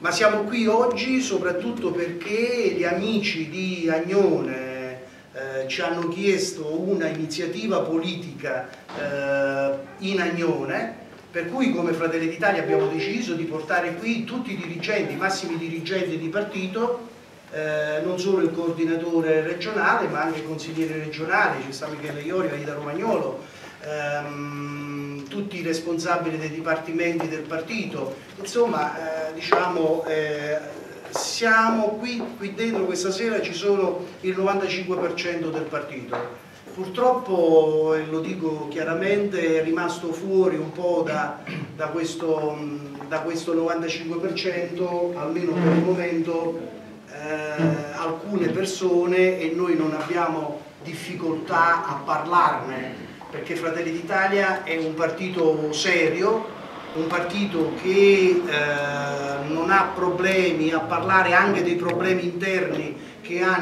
ma siamo qui oggi soprattutto perché gli amici di Agnone ci hanno chiesto una iniziativa politica in Agnone, per cui come Fratelli d'Italia abbiamo deciso di portare qui tutti i dirigenti, i massimi dirigenti di partito, non solo il coordinatore regionale ma anche i consiglieri regionali, ci sta Michele Iorio, Aida Romagnolo, tutti i responsabili dei dipartimenti del partito, insomma diciamo siamo qui dentro questa sera, ci sono il 95% del partito. Purtroppo, e lo dico chiaramente, è rimasto fuori un po' da questo 95%, almeno per il momento, alcune persone, e noi non abbiamo difficoltà a parlarne, perché Fratelli d'Italia è un partito serio, un partito che non ha problemi a parlare anche dei problemi interni che ha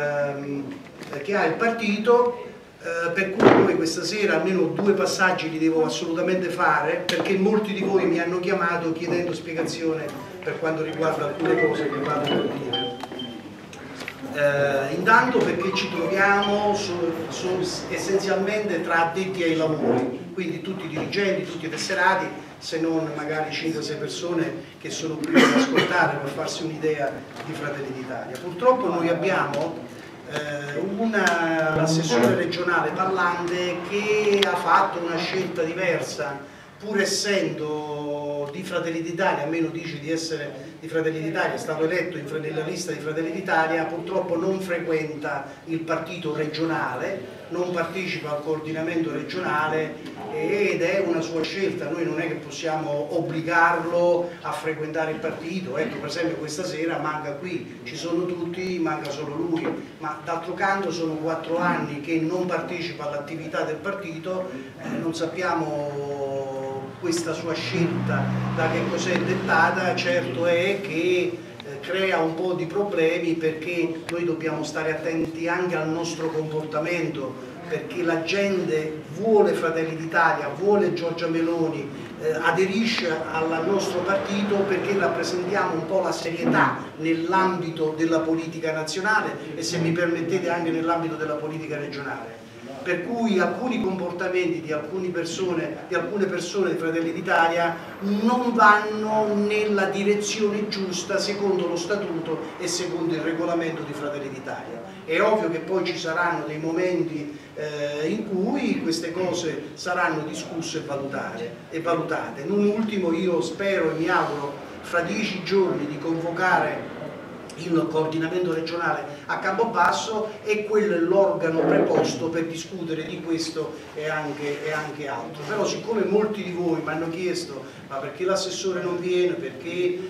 il partito, per cui noi questa sera almeno 2 passaggi li devo assolutamente fare, perché molti di voi mi hanno chiamato chiedendo spiegazione per quanto riguarda alcune cose che vado per dire. Intanto perché ci troviamo essenzialmente tra addetti ai lavori, quindi tutti i dirigenti, tutti i tesserati, se non magari 5-6 persone che sono qui ad ascoltare per farsi un'idea di Fratelli d'Italia. Purtroppo noi abbiamo l'assessore regionale Pallante che ha fatto una scelta diversa, pur essendo di Fratelli d'Italia, almeno dice di essere di Fratelli d'Italia, è stato eletto nella lista di Fratelli d'Italia, purtroppo non frequenta il partito regionale, non partecipa al coordinamento regionale ed è una sua scelta. Noi non è che possiamo obbligarlo a frequentare il partito, ecco, per esempio questa sera manca qui, ci sono tutti, manca solo lui, ma d'altro canto sono 4 anni che non partecipa all'attività del partito, non sappiamo questa sua scelta da che cos'è dettata. Certo è che crea un po' di problemi, perché noi dobbiamo stare attenti anche al nostro comportamento, perché la gente vuole Fratelli d'Italia, vuole Giorgia Meloni, aderisce al nostro partito perché rappresentiamo un po' la serietà nell'ambito della politica nazionale e, se mi permettete, anche nell'ambito della politica regionale. Per cui alcuni comportamenti di alcune persone di Fratelli d'Italia non vanno nella direzione giusta secondo lo statuto e secondo il regolamento di Fratelli d'Italia. È ovvio che poi ci saranno dei momenti in cui queste cose saranno discusse e valutate. Non ultimo, io spero e mi auguro fra 10 giorni di convocare il coordinamento regionale a Campobasso, e quello è l'organo preposto per discutere di questo e anche altro. Però siccome molti di voi mi hanno chiesto ma perché l'assessore non viene, perché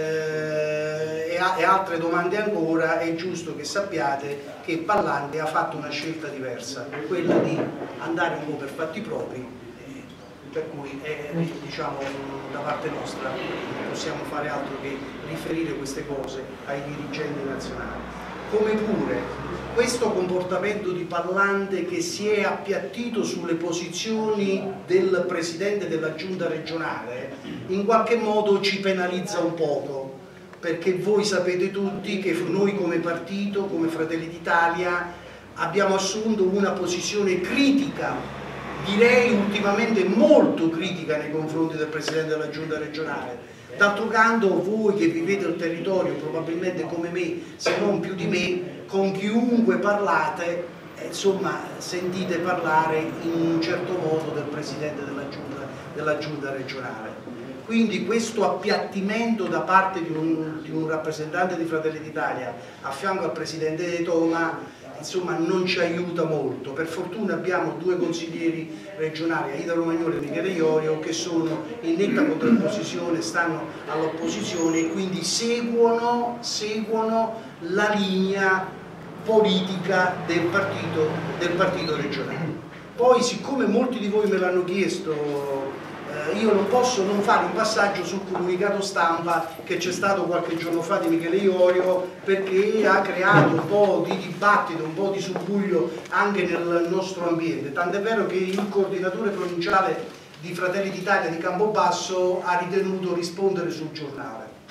e altre domande ancora, è giusto che sappiate che Pallante ha fatto una scelta diversa, quella di andare un po' per fatti propri, per cui diciamo, da parte nostra non possiamo fare altro che riferire queste cose ai dirigenti nazionali. Come pure questo comportamento di Pallante, che si è appiattito sulle posizioni del presidente della giunta regionale, in qualche modo ci penalizza un poco, perché voi sapete tutti che noi come partito, come Fratelli d'Italia, abbiamo assunto una posizione critica, direi ultimamente molto critica nei confronti del Presidente della Giunta regionale. D'altro canto, voi che vivete il territorio probabilmente come me, se non più di me, con chiunque parlate, insomma, sentite parlare in un certo modo del Presidente della Giunta regionale. Quindi questo appiattimento da parte di un rappresentante di Fratelli d'Italia a fianco al Presidente De Toma, insomma, non ci aiuta molto. Per fortuna abbiamo 2 consiglieri regionali, Aida Romagnolo e Michele Iorio, che sono in netta contrapposizione, stanno all'opposizione e quindi seguono la linea politica del partito regionale. Poi, siccome molti di voi me l'hanno chiesto, io non posso non fare un passaggio sul comunicato stampa che c'è stato qualche giorno fa di Michele Iorio, perché ha creato un po' di dibattito, un po' di subbuglio anche nel nostro ambiente, tant'è vero che il coordinatore provinciale di Fratelli d'Italia di Campobasso ha ritenuto rispondere sul giornale.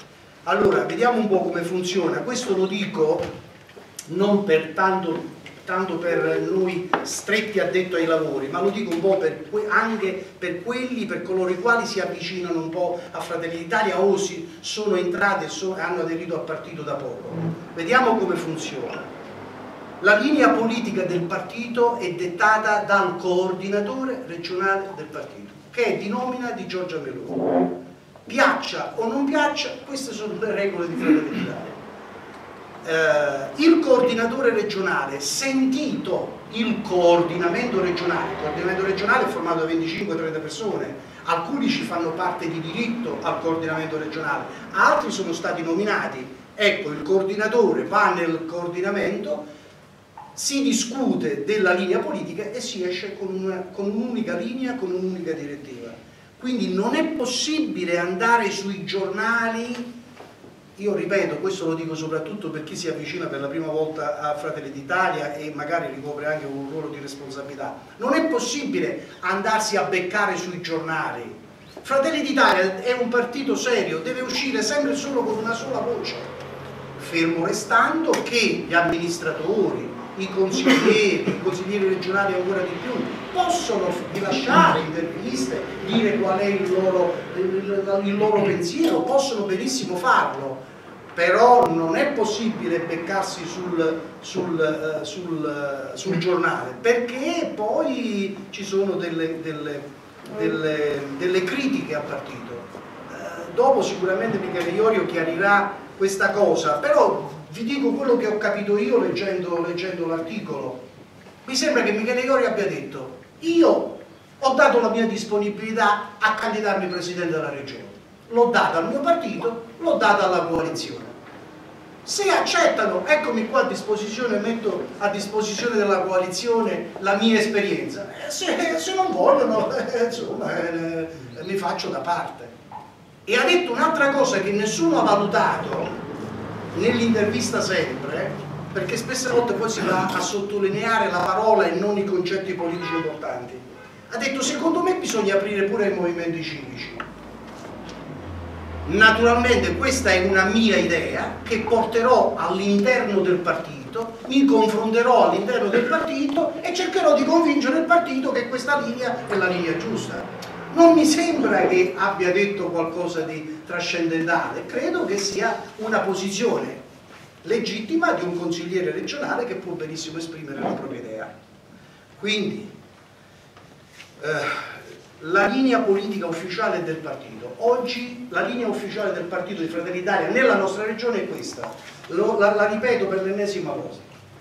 Allora, vediamo un po' come funziona. Questo lo dico non per tanto per noi stretti addetti ai lavori, ma lo dico un po' anche per coloro i quali si avvicinano un po' a Fratelli d'Italia o sono entrati e hanno aderito al partito da poco. Vediamo come funziona. La linea politica del partito è dettata dal coordinatore regionale del partito, che è di nomina di Giorgia Meloni. Piaccia o non piaccia, queste sono le regole di Fratelli d'Italia. Il coordinatore regionale, sentito il coordinamento regionale è formato da 25-30 persone, alcuni ci fanno parte di diritto al coordinamento regionale, altri sono stati nominati. Ecco, il coordinatore va nel coordinamento, si discute della linea politica e si esce con un'unica linea, con un'unica direttiva. Quindi non è possibile andare sui giornali. Io ripeto, questo lo dico soprattutto per chi si avvicina per la prima volta a Fratelli d'Italia e magari ricopre anche un ruolo di responsabilità. Non è possibile andarsi a beccare sui giornali. Fratelli d'Italia è un partito serio, deve uscire sempre solo con una sola voce, fermo restando che gli amministratori, i consiglieri regionali ancora di più, possono rilasciare interviste, dire qual è il loro pensiero, possono benissimo farlo, però non è possibile beccarsi sul giornale, perché poi ci sono delle critiche al partito. Dopo sicuramente Michele Iorio chiarirà questa cosa, però vi dico quello che ho capito io leggendo l'articolo. Mi sembra che Michele Iorio abbia detto: io ho dato la mia disponibilità a candidarmi presidente della regione, l'ho data al mio partito, l'ho data alla coalizione. Se accettano, eccomi qua a disposizione, metto a disposizione della coalizione la mia esperienza. Se non vogliono, insomma, mi faccio da parte. E ha detto un'altra cosa che nessuno ha valutato nell'intervista sempre, perché spesse volte poi si va a sottolineare la parola e non i concetti politici importanti. Ha detto: secondo me bisogna aprire pure ai movimenti civici. Naturalmente questa è una mia idea che porterò all'interno del partito, mi confronterò all'interno del partito e cercherò di convincere il partito che questa linea è la linea giusta. Non mi sembra che abbia detto qualcosa di trascendentale, credo che sia una posizione legittima di un consigliere regionale che può benissimo esprimere la propria idea. Quindi la linea politica ufficiale del partito. Oggi la linea ufficiale del partito di Fratelli d'Italia nella nostra regione è questa. La ripeto per l'ennesima volta.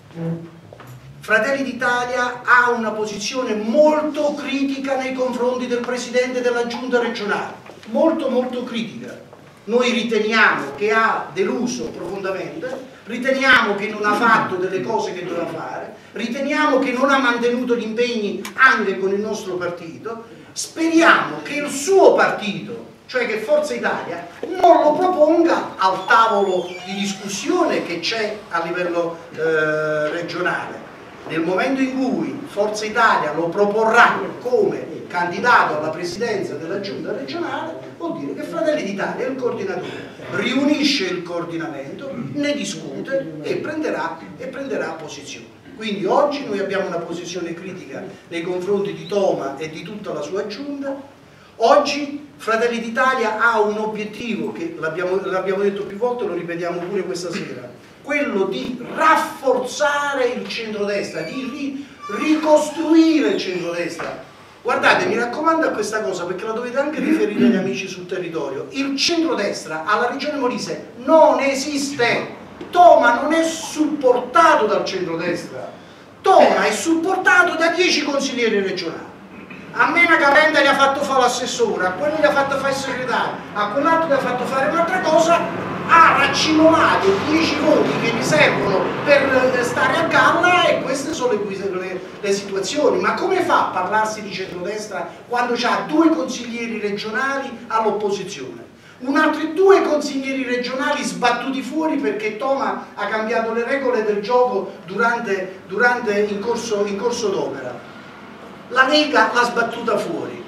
Fratelli d'Italia ha una posizione molto critica nei confronti del Presidente della Giunta regionale, molto critica. Noi riteniamo che ha deluso profondamente, riteniamo che non ha fatto delle cose che doveva fare, riteniamo che non ha mantenuto gli impegni anche con il nostro partito, speriamo che il suo partito, cioè che Forza Italia, non lo proponga al tavolo di discussione che c'è a livello regionale. Nel momento in cui Forza Italia lo proporrà come candidato alla presidenza della giunta regionale, vuol dire che Fratelli d'Italia, il coordinatore, riunisce il coordinamento, ne discute e prenderà posizione. Quindi oggi noi abbiamo una posizione critica nei confronti di Toma e di tutta la sua giunta. Oggi Fratelli d'Italia ha un obiettivo che l'abbiamo detto più volte, lo ripetiamo pure questa sera, quello di rafforzare il centrodestra, di ricostruire il centrodestra. Guardate, mi raccomando a questa cosa perché la dovete anche riferire agli amici sul territorio. Il centrodestra alla regione Molise non esiste. Toma non è supportato dal centrodestra. Toma è supportato da 10 consiglieri regionali. A Mena Cavenda gli ha fatto fare l'assessore, a quello gli ha fatto fare il segretario, a quell'altro gli ha fatto fare un'altra cosa, ha raccimolato 10 voti che gli servono per stare a galla e queste sono le situazioni. Ma come fa a parlarsi di centrodestra quando c'ha 2 consiglieri regionali all'opposizione? Altri 2 consiglieri regionali sbattuti fuori perché Toma ha cambiato le regole del gioco in corso d'opera. La Lega l'ha sbattuta fuori.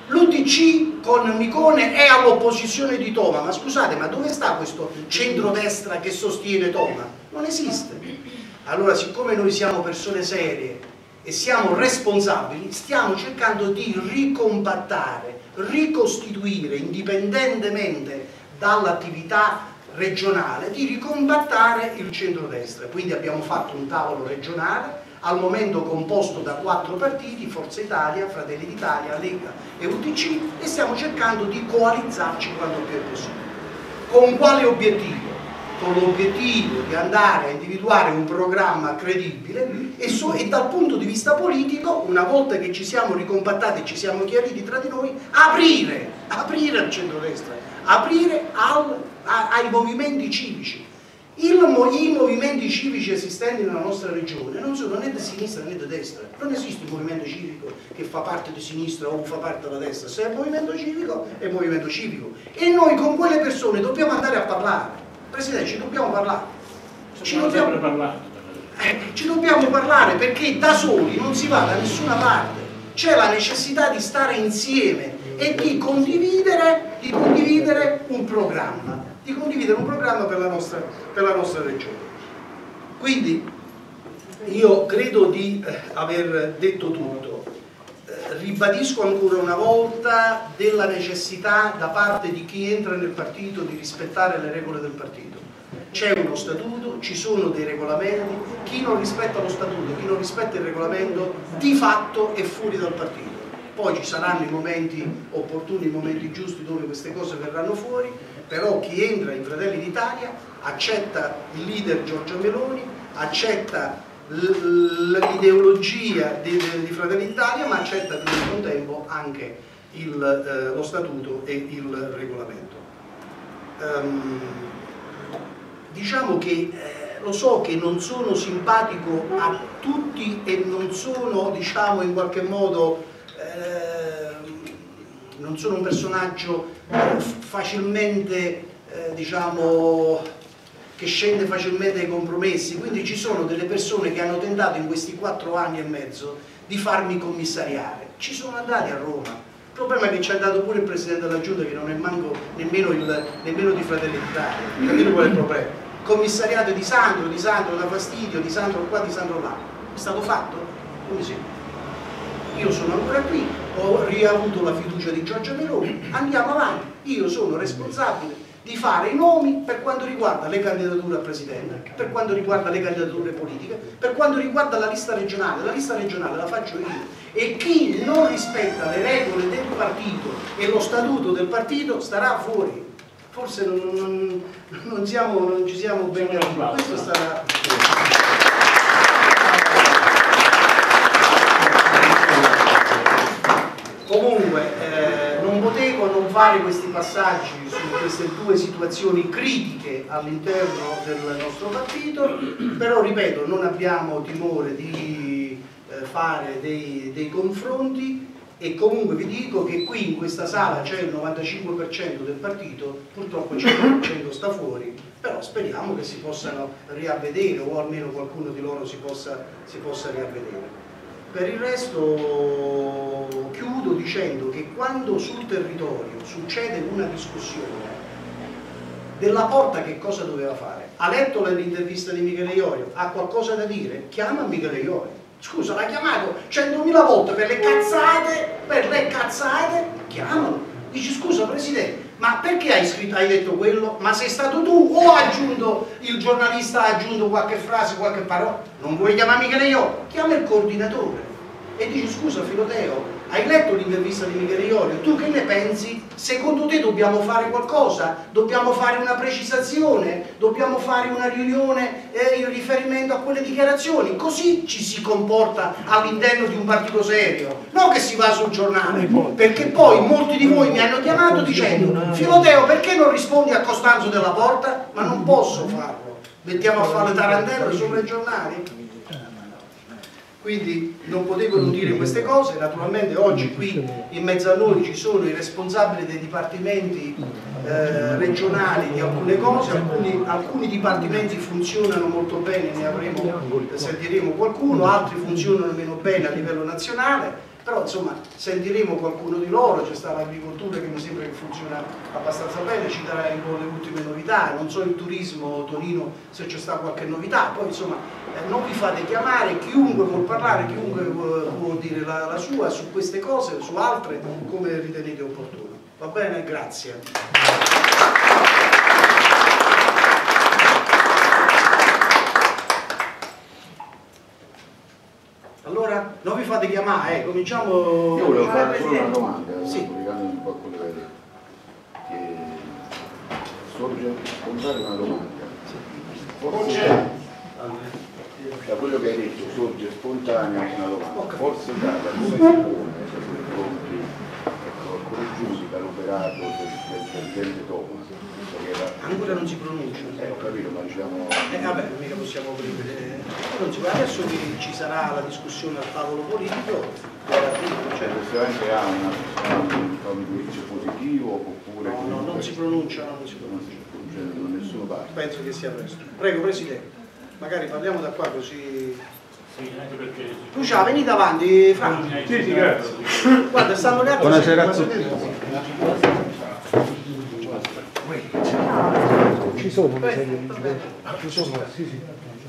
L'UDC con Micone è all'opposizione di Toma, ma scusate, ma dove sta questo centrodestra che sostiene Toma? Non esiste. Allora, siccome noi siamo persone serie e siamo responsabili, stiamo cercando di ricompattare, ricostituire, indipendentemente dall'attività regionale, di ricompattare il centrodestra. Quindi abbiamo fatto un tavolo regionale, al momento composto da 4 partiti, Forza Italia, Fratelli d'Italia, Lega e UDC, e stiamo cercando di coalizzarci quanto più è possibile. Con quale obiettivo? Con l'obiettivo di andare a individuare un programma credibile e dal punto di vista politico, una volta che ci siamo ricompattati e ci siamo chiariti tra di noi, aprire al centrodestra, aprire ai movimenti civici. I movimenti civici esistenti nella nostra regione non sono né di sinistra né di destra, non esiste un movimento civico che fa parte di sinistra o fa parte della destra. Se è movimento civico è movimento civico, e noi con quelle persone dobbiamo andare a parlare. Presidente, ci dobbiamo parlare, ci dobbiamo parlare, perché da soli non si va da nessuna parte. C'è la necessità di stare insieme e di condividere un programma, per la nostra regione. Quindi io credo di aver detto tutto. Ribadisco ancora una volta della necessità da parte di chi entra nel partito di rispettare le regole del partito. C'è uno statuto, ci sono dei regolamenti, chi non rispetta lo statuto, chi non rispetta il regolamento di fatto è fuori dal partito. Poi ci saranno i momenti opportuni, i momenti giusti dove queste cose verranno fuori, però chi entra in Fratelli d'Italia accetta il leader Giorgia Meloni, accetta l'ideologia di Fratelli d'Italia, ma accetta al contempo anche lo statuto e il regolamento. Diciamo che lo so che non sono simpatico a tutti e non sono, diciamo, in qualche modo non sono un personaggio facilmente diciamo, che scende facilmente ai compromessi, quindi ci sono delle persone che hanno tentato in questi 4 anni e mezzo di farmi commissariare. Ci sono andati a Roma, il problema è che ci è andato pure il Presidente della Giunta, che non è manco nemmeno di Fratelli d'Italia. Capite qual è il problema? Commissariato di Sandro dà fastidio, di Sandro qua, di Sandro là. È stato fatto? Come sì. Io sono ancora qui, ho riavuto la fiducia di Giorgia Meloni, andiamo avanti, io sono responsabile di fare i nomi per quanto riguarda le candidature a Presidente, per quanto riguarda le candidature politiche, per quanto riguarda la lista regionale la faccio io, e chi non rispetta le regole del partito e lo statuto del partito starà fuori. Forse non ci siamo ben capiti, questo sarà... Comunque non potevo non fare questi passaggi su queste 2 situazioni critiche all'interno del nostro partito, però ripeto, non abbiamo timore di fare dei confronti, e comunque vi dico che qui in questa sala c'è il 95% del partito, purtroppo il 100% sta fuori, però speriamo che si possano riavvedere, o almeno qualcuno di loro si possa riavvedere. Per il resto chiudo dicendo che quando sul territorio succede una discussione, Della Porta che cosa doveva fare? Ha letto l'intervista di Michele Iorio? Ha qualcosa da dire? Chiama Michele Iorio. Scusa, l'ha chiamato 100.000 volte per le cazzate, chiamalo. Dici, scusa Presidente, ma perché hai detto quello? Ma sei stato tu o ha aggiunto, il giornalista ha aggiunto qualche frase, qualche parola? Non vuoi chiamare Michele Iorio? Chiama il coordinatore e dici, scusa Filoteo, hai letto l'intervista di Michele Iorio? Tu che ne pensi? Secondo te dobbiamo fare qualcosa? Dobbiamo fare una precisazione? Dobbiamo fare una riunione in riferimento a quelle dichiarazioni? Così ci si comporta all'interno di un partito serio, non che si va sul giornale, perché poi molti di voi mi hanno chiamato dicendo, Filoteo, perché non rispondi a Costanzo Della Porta? Ma non posso farlo, mettiamo a fare le tarantelle sopra i giornali? Quindi non potevo non dire queste cose. Naturalmente oggi qui in mezzo a noi ci sono i responsabili dei dipartimenti regionali di alcune cose, alcuni dipartimenti funzionano molto bene, sentiremo qualcuno, altri funzionano meno bene a livello nazionale, però insomma sentiremo qualcuno di loro, c'è sta l'agricoltura che mi sembra che funziona abbastanza bene, ci darà un po' le ultime novità, non so il turismo, Tonino, se c'è sta qualche novità, poi insomma non vi fate chiamare, chiunque può parlare, chiunque può dire la sua su queste cose, su altre, come ritenete opportuno. Va bene? Grazie. Allora, non vi fate chiamare, cominciamo... Io volevo fare solo una domanda, sì. collegandomi un po' a quello che hai detto, che sorge spontanea una domanda. Forse, da quello che hai detto, sorge spontanea una domanda. Forse data come si pone nei confronti, qualcuno giudica l'operato del presidente Thomas. Ancora non si pronuncia. Ho capito, ma diciamo... vabbè, mica possiamo aprire. Adesso ci sarà la discussione al tavolo politico. Effettivamente ha un giudizio positivo oppure... No, non si pronuncia, non si pronuncia. Da nessuna parte. Penso che sia presto. Prego, Presidente. Magari parliamo da qua così... Sì, anche perché... Lucia, venite avanti, Franco. Sì, grazie. Guarda, stanno le altre... Buonasera a tutti. Ci sono, ci sono, sì.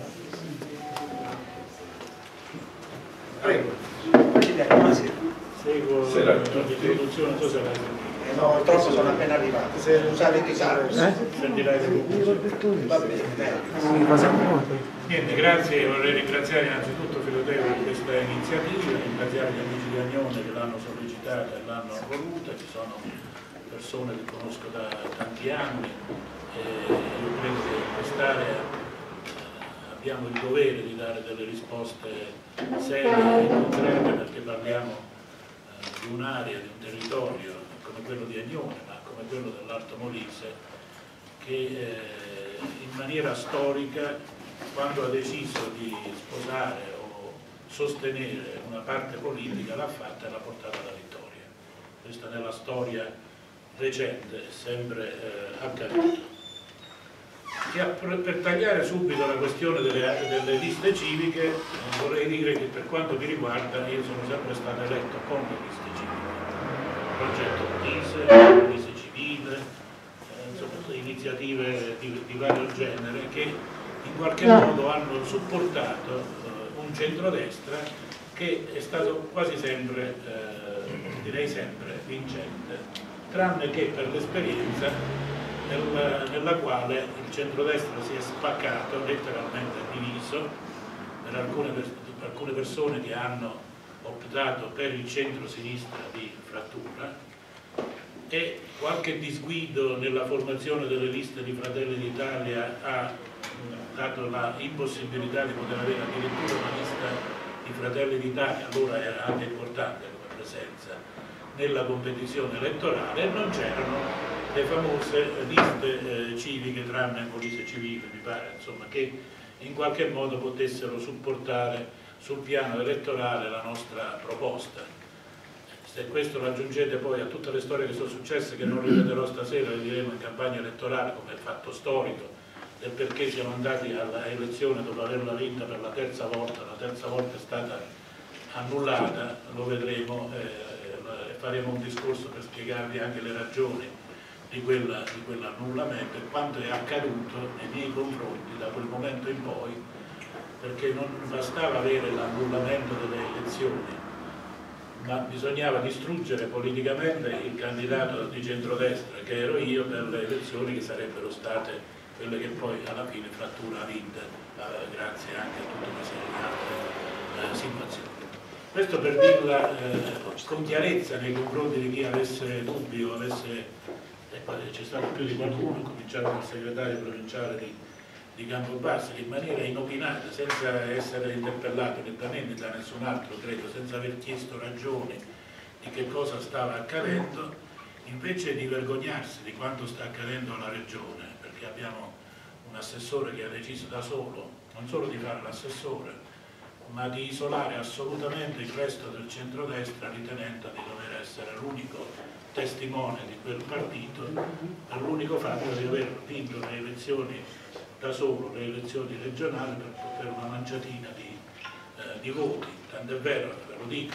Prego. Presidente, buonasera. Seguo l'introduzione, non so se la no, purtroppo sono appena arrivato. Se lo sapete sentirai le conclusioni. Va bene. Niente, grazie, vorrei ringraziare innanzitutto Filoteo per questa iniziativa, ringraziare gli amici di Agnone che l'hanno sollecitata e l'hanno voluta, ci sono persone che conosco da tanti anni e io credo che in quest'area abbiamo il dovere di dare delle risposte serie e concrete, perché parliamo di un'area, di un territorio come quello di Agnone, ma come quello dell'Alto Molise, che in maniera storica, quando ha deciso di sposare o sostenere una parte politica, l'ha fatta e l'ha portata alla vittoria. Questa nella storia recente è sempre accaduto. Per tagliare subito la questione delle liste civiche, vorrei dire che per quanto mi riguarda io sono sempre stato eletto con le liste civiche, progetto Molise civile, insomma, iniziative di vario genere che in qualche modo hanno supportato un centrodestra che è stato quasi sempre, direi sempre, vincente, tranne che per l'esperienza nella quale il centrodestra si è spaccato, letteralmente diviso, per alcune persone che hanno optato per il centro-sinistra di frattura e qualche disguido nella formazione delle liste di Fratelli d'Italia ha dato l'impossibilità di poter avere addirittura una lista di Fratelli d'Italia, allora era anche importante come presenza nella competizione elettorale, e non c'erano le famose liste civiche, tranne Molise civile, mi pare, insomma, che in qualche modo potessero supportare sul piano elettorale la nostra proposta. Se questo lo aggiungete poi a tutte le storie che sono successe, che non ripeterò stasera, le diremo in campagna elettorale, come il fatto storico del perché siamo andati alla elezione dopo averla vinta per la terza volta è stata annullata, lo vedremo e faremo un discorso per spiegarvi anche le ragioni di quell'annullamento e quanto è accaduto nei miei confronti da quel momento in poi, perché non bastava avere l'annullamento delle elezioni, ma bisognava distruggere politicamente il candidato di centrodestra, che ero io, per le elezioni che sarebbero state quelle che poi alla fine Frattura ha vinto, grazie anche a tutta una serie di altre situazioni. Questo per dirla con chiarezza nei confronti di chi avesse dubbi o avesse... c'è stato più di qualcuno, cominciato dal segretario provinciale di Campobasso, che in maniera inopinata, senza essere interpellato né da me né da nessun altro, credo, senza aver chiesto ragioni di che cosa stava accadendo, invece di vergognarsi di quanto sta accadendo alla regione, perché abbiamo un assessore che ha deciso da solo, non solo di fare l'assessore, ma di isolare assolutamente il resto del centrodestra, ritenendo di dover essere l'unico testimone di quel partito, per l'unico fatto di aver vinto le elezioni da solo, le elezioni regionali, per una manciatina di voti. Tant'è vero, ve lo dico,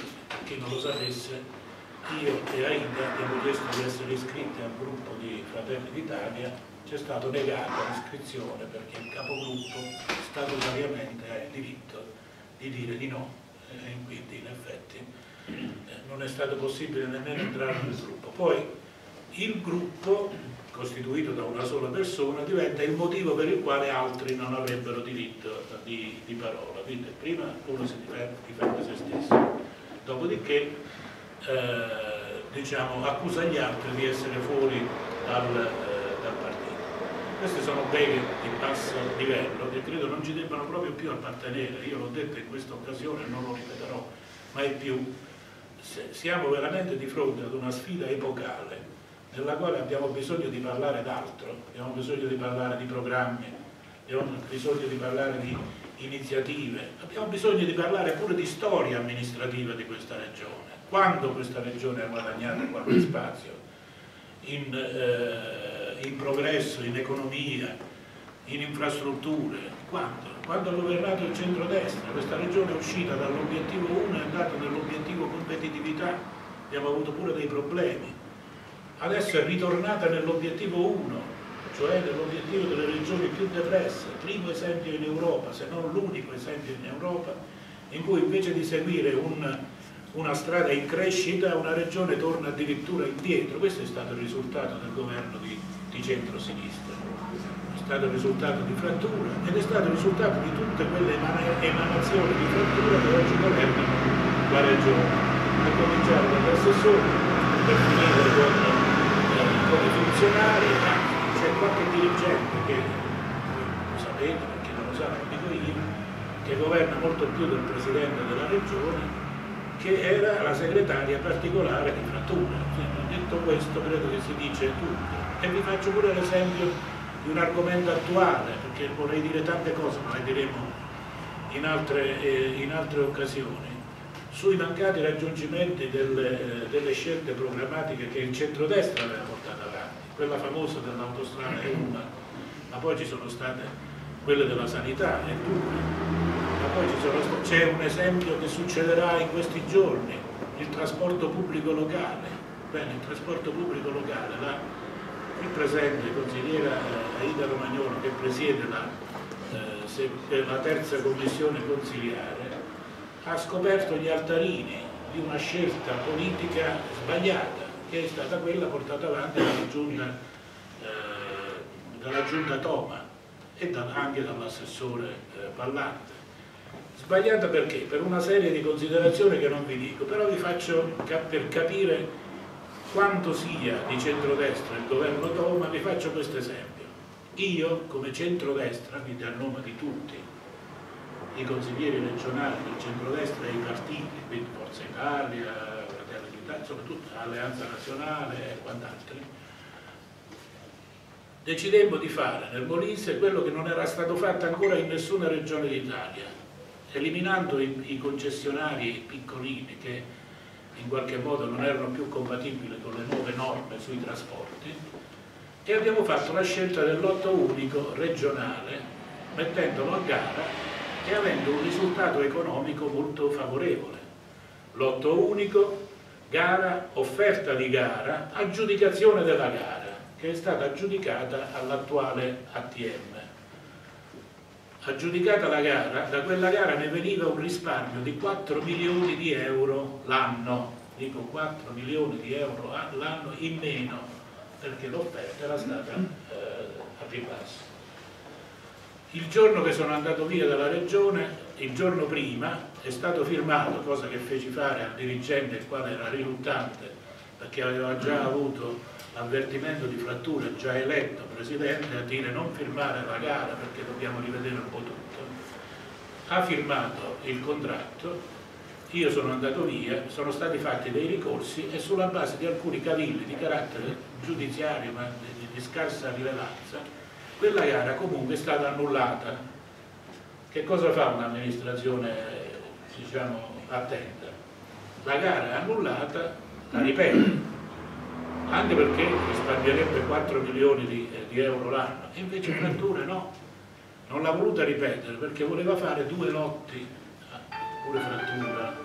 chi non lo sapesse, io e Aida abbiamo chiesto di essere iscritti al gruppo di Fratelli d'Italia, ci è stato negata l'iscrizione perché il capogruppo statutariamente ha il diritto di dire di no, e quindi in effetti non è stato possibile nemmeno entrare nel gruppo. Poi il gruppo, costituito da una sola persona, diventa il motivo per il quale altri non avrebbero diritto di parola. Quindi prima uno si difende se stesso, dopodiché diciamo, accusa gli altri di essere fuori dal partito. Queste sono beghe di basso livello che credo non ci debbano proprio più appartenere. Io l'ho detto in questa occasione e non lo ripeterò mai più. Siamo veramente di fronte ad una sfida epocale nella quale abbiamo bisogno di parlare d'altro, abbiamo bisogno di parlare di programmi, abbiamo bisogno di parlare di iniziative, abbiamo bisogno di parlare pure di storia amministrativa di questa regione. Quando questa regione ha guadagnato qualche spazio in progresso, in economia, in infrastrutture, quando ha governato il centrodestra, questa regione è uscita dall'obiettivo 1 e è andata nell'obiettivo competitività, abbiamo avuto pure dei problemi. Adesso è ritornata nell'obiettivo 1, cioè nell'obiettivo delle regioni più depresse, primo esempio in Europa, se non l'unico esempio in Europa, in cui invece di seguire una strada in crescita, una regione torna addirittura indietro. Questo è stato il risultato del governo di centro-sinistra, è stato il risultato di frattura ed è stato il risultato di tutte quelle emanazioni di frattura che oggi governano la regione, a cominciare dagli assessori, per finire con i funzionari. C'è qualche dirigente che, lo sapete perché non lo sa, lo dico io, che governa molto più del presidente della regione, che era la segretaria particolare di frattura. Detto questo credo che si dice tutto. E vi faccio pure l'esempio di un argomento attuale, perché vorrei dire tante cose, ma le diremo in altre occasioni, sui mancati raggiungimenti delle scelte programmatiche che il centrodestra aveva portato avanti. Quella famosa dell'autostrada è una, ma poi ci sono state quelle della sanità e due. Poi c'è un esempio che succederà in questi giorni, il trasporto pubblico locale. Bene, il trasporto pubblico locale, qui presente consigliera Aida Romagnolo, che presiede la terza commissione consiliare, ha scoperto gli altarini di una scelta politica sbagliata, che è stata quella portata avanti dalla giunta Toma e anche dall'assessore Pallante. Sbagliata perché? Per una serie di considerazioni che non vi dico, però vi faccio per capire quanto sia di centrodestra il governo Toma, vi faccio questo esempio. Io come centrodestra, quindi a nome di tutti i consiglieri regionali del centrodestra e i partiti, quindi Forza Italia, Fratelli d'Italia, soprattutto Alleanza Nazionale e quant'altri, decidemmo di fare nel Molise quello che non era stato fatto ancora in nessuna regione d'Italia, eliminando i concessionari piccolini che in qualche modo non erano più compatibili con le nuove norme sui trasporti, e abbiamo fatto la scelta del lotto unico regionale, mettendolo a gara e avendo un risultato economico molto favorevole. Lotto unico, gara, offerta di gara, aggiudicazione della gara, che è stata aggiudicata all'attuale ATM. Aggiudicata la gara, da quella gara ne veniva un risparmio di 4 milioni di euro l'anno, dico 4 milioni di euro l'anno in meno, perché l'offerta era stata a più basso. Il giorno che sono andato via dalla regione, il giorno prima, è stato firmato, cosa che feci fare al dirigente, il quale era riluttante, perché aveva già avuto l'avvertimento di frattura, già eletto presidente, a dire non firmare la gara perché dobbiamo rivedere un po' tutto. Ha firmato il contratto, io sono andato via, sono stati fatti dei ricorsi e sulla base di alcuni cavilli di carattere giudiziario ma di scarsa rilevanza, quella gara comunque è stata annullata. Che cosa fa un'amministrazione, diciamo, attenta? La gara è annullata, la ripete, anche perché risparmierebbe 4 milioni di euro l'anno, e invece Frattura no, non l'ha voluta ripetere perché voleva fare 2 lotti, pure Frattura,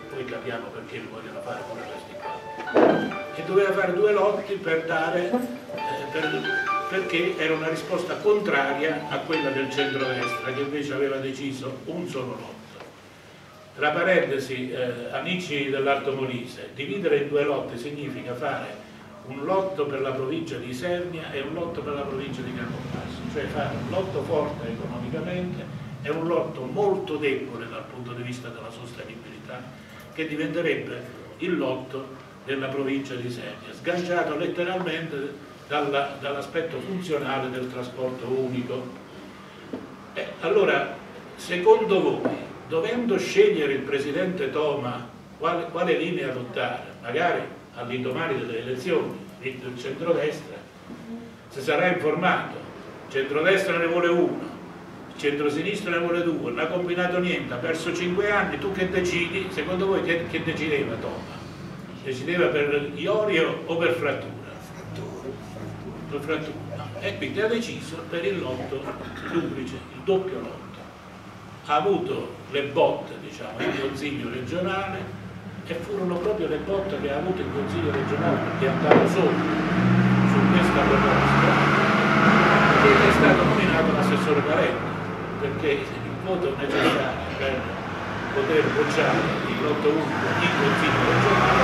poi capiamo perché li vogliono fare pure questi qua, e doveva fare 2 lotti per dare, perché era una risposta contraria a quella del centrodestra, che invece aveva deciso un solo lotto. Tra parentesi, amici dell'Alto Molise, dividere in 2 lotti significa fare un lotto per la provincia di Isernia e un lotto per la provincia di Campobasso, cioè fare un lotto forte economicamente e un lotto molto debole dal punto di vista della sostenibilità, che diventerebbe il lotto della provincia di Isernia, sganciato letteralmente dall'aspetto funzionale del trasporto unico. Allora, secondo voi, dovendo scegliere il presidente Toma quale linea adottare, magari all'indomani delle elezioni, vinto il centrodestra, si sarà informato, il centrodestra ne vuole 1, il centrosinistra ne vuole 2, non ha combinato niente, ha perso 5 anni, tu che decidi? Secondo voi che decideva Toma? Decideva per Iorio o per Frattura? Per Frattura. No. E quindi ha deciso per il lotto duplice, il doppio lotto. Ha avuto le botte, diciamo, in consiglio regionale, e furono proprio le botte che ha avuto il Consiglio regionale, perché andava solo su questa proposta, che è stato nominato l'assessore Calenda, perché il voto necessario per poter bocciare il lotto unico in Consiglio regionale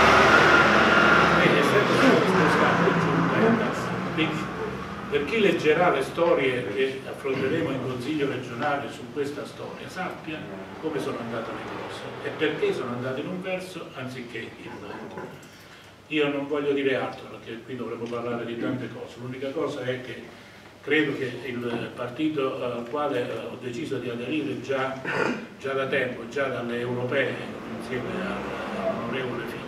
è sempre stato spostato in giunta e in cassa. Quindi, per chi leggerà le storie che affronteremo in Consiglio regionale su questa storia, sappia come sono andate le cose e perché sono andate in un verso anziché in un altro. Io non voglio dire altro, perché qui dovremmo parlare di tante cose. L'unica cosa è che credo che il partito al quale ho deciso di aderire già da tempo, già dalle europee, insieme all'onorevole Fitto,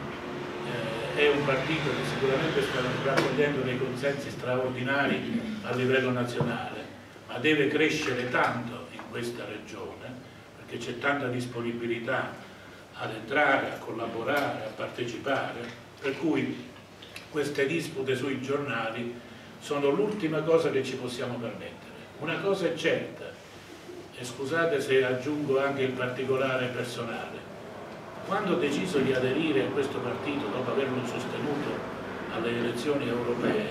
è un partito che sicuramente sta raccogliendo dei consensi straordinari a livello nazionale, ma deve crescere tanto in questa regione, perché c'è tanta disponibilità ad entrare, a collaborare, a partecipare, per cui queste dispute sui giornali sono l'ultima cosa che ci possiamo permettere. Una cosa è certa, e scusate se aggiungo anche il particolare personale, quando ho deciso di aderire a questo partito, dopo averlo sostenuto alle elezioni europee,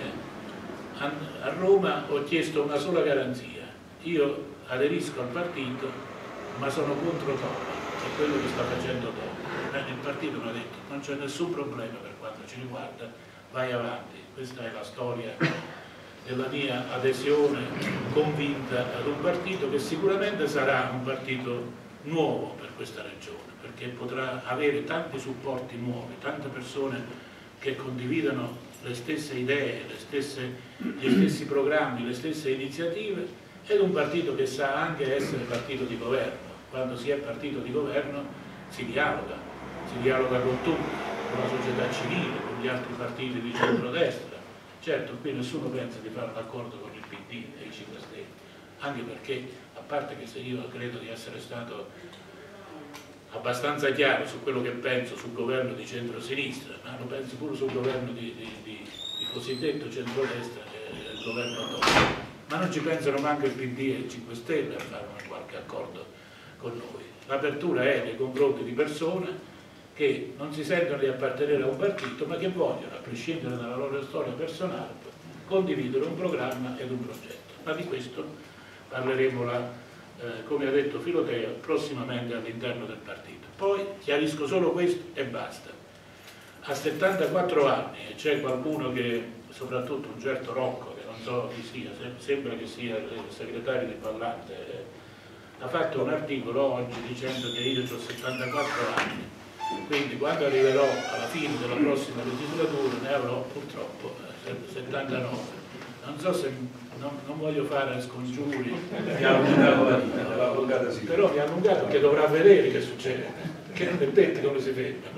a Roma ho chiesto una sola garanzia: io aderisco al partito, ma sono contro Toma, è quello che sta facendo Toma. Il partito mi ha detto: non c'è nessun problema per quanto ci riguarda, vai avanti. Questa è la storia della mia adesione convinta ad un partito che sicuramente sarà un partito nuovo per questa regione, perché potrà avere tanti supporti nuovi, tante persone che condividono le stesse idee, gli stessi programmi, le stesse iniziative, ed un partito che sa anche essere partito di governo. Quando si è partito di governo si dialoga con tutti, con la società civile, con gli altri partiti di centrodestra. Certo, qui nessuno pensa di fare un accordo con il PD e i 5 Stelle, anche perché, a parte che se io credo di essere stato abbastanza chiaro su quello che penso sul governo di centro-sinistra, ma lo penso pure sul governo di cosiddetto centrodestra, che è il governo Toma. Ma non ci pensano manco il PD e i 5 Stelle a fare qualche accordo con noi. L'apertura è nei confronti di persone che non si sentono di appartenere a un partito, ma che vogliono, a prescindere dalla loro storia personale, condividere un programma ed un progetto. Ma di questo parleremo, come ha detto Filoteo, prossimamente all'interno del partito. Poi chiarisco solo questo e basta. A 74 anni, e c'è qualcuno che, soprattutto un certo Rocco, che non so chi sia, sembra che sia il segretario di Pallante, ha fatto un articolo oggi dicendo che io ho 74 anni. Quindi quando arriverò alla fine della prossima legislatura ne avrò purtroppo 79. Non so se non voglio fare scongiuri, però mi ha allungato perché dovrà vedere che succede, che non è detto come si ferma.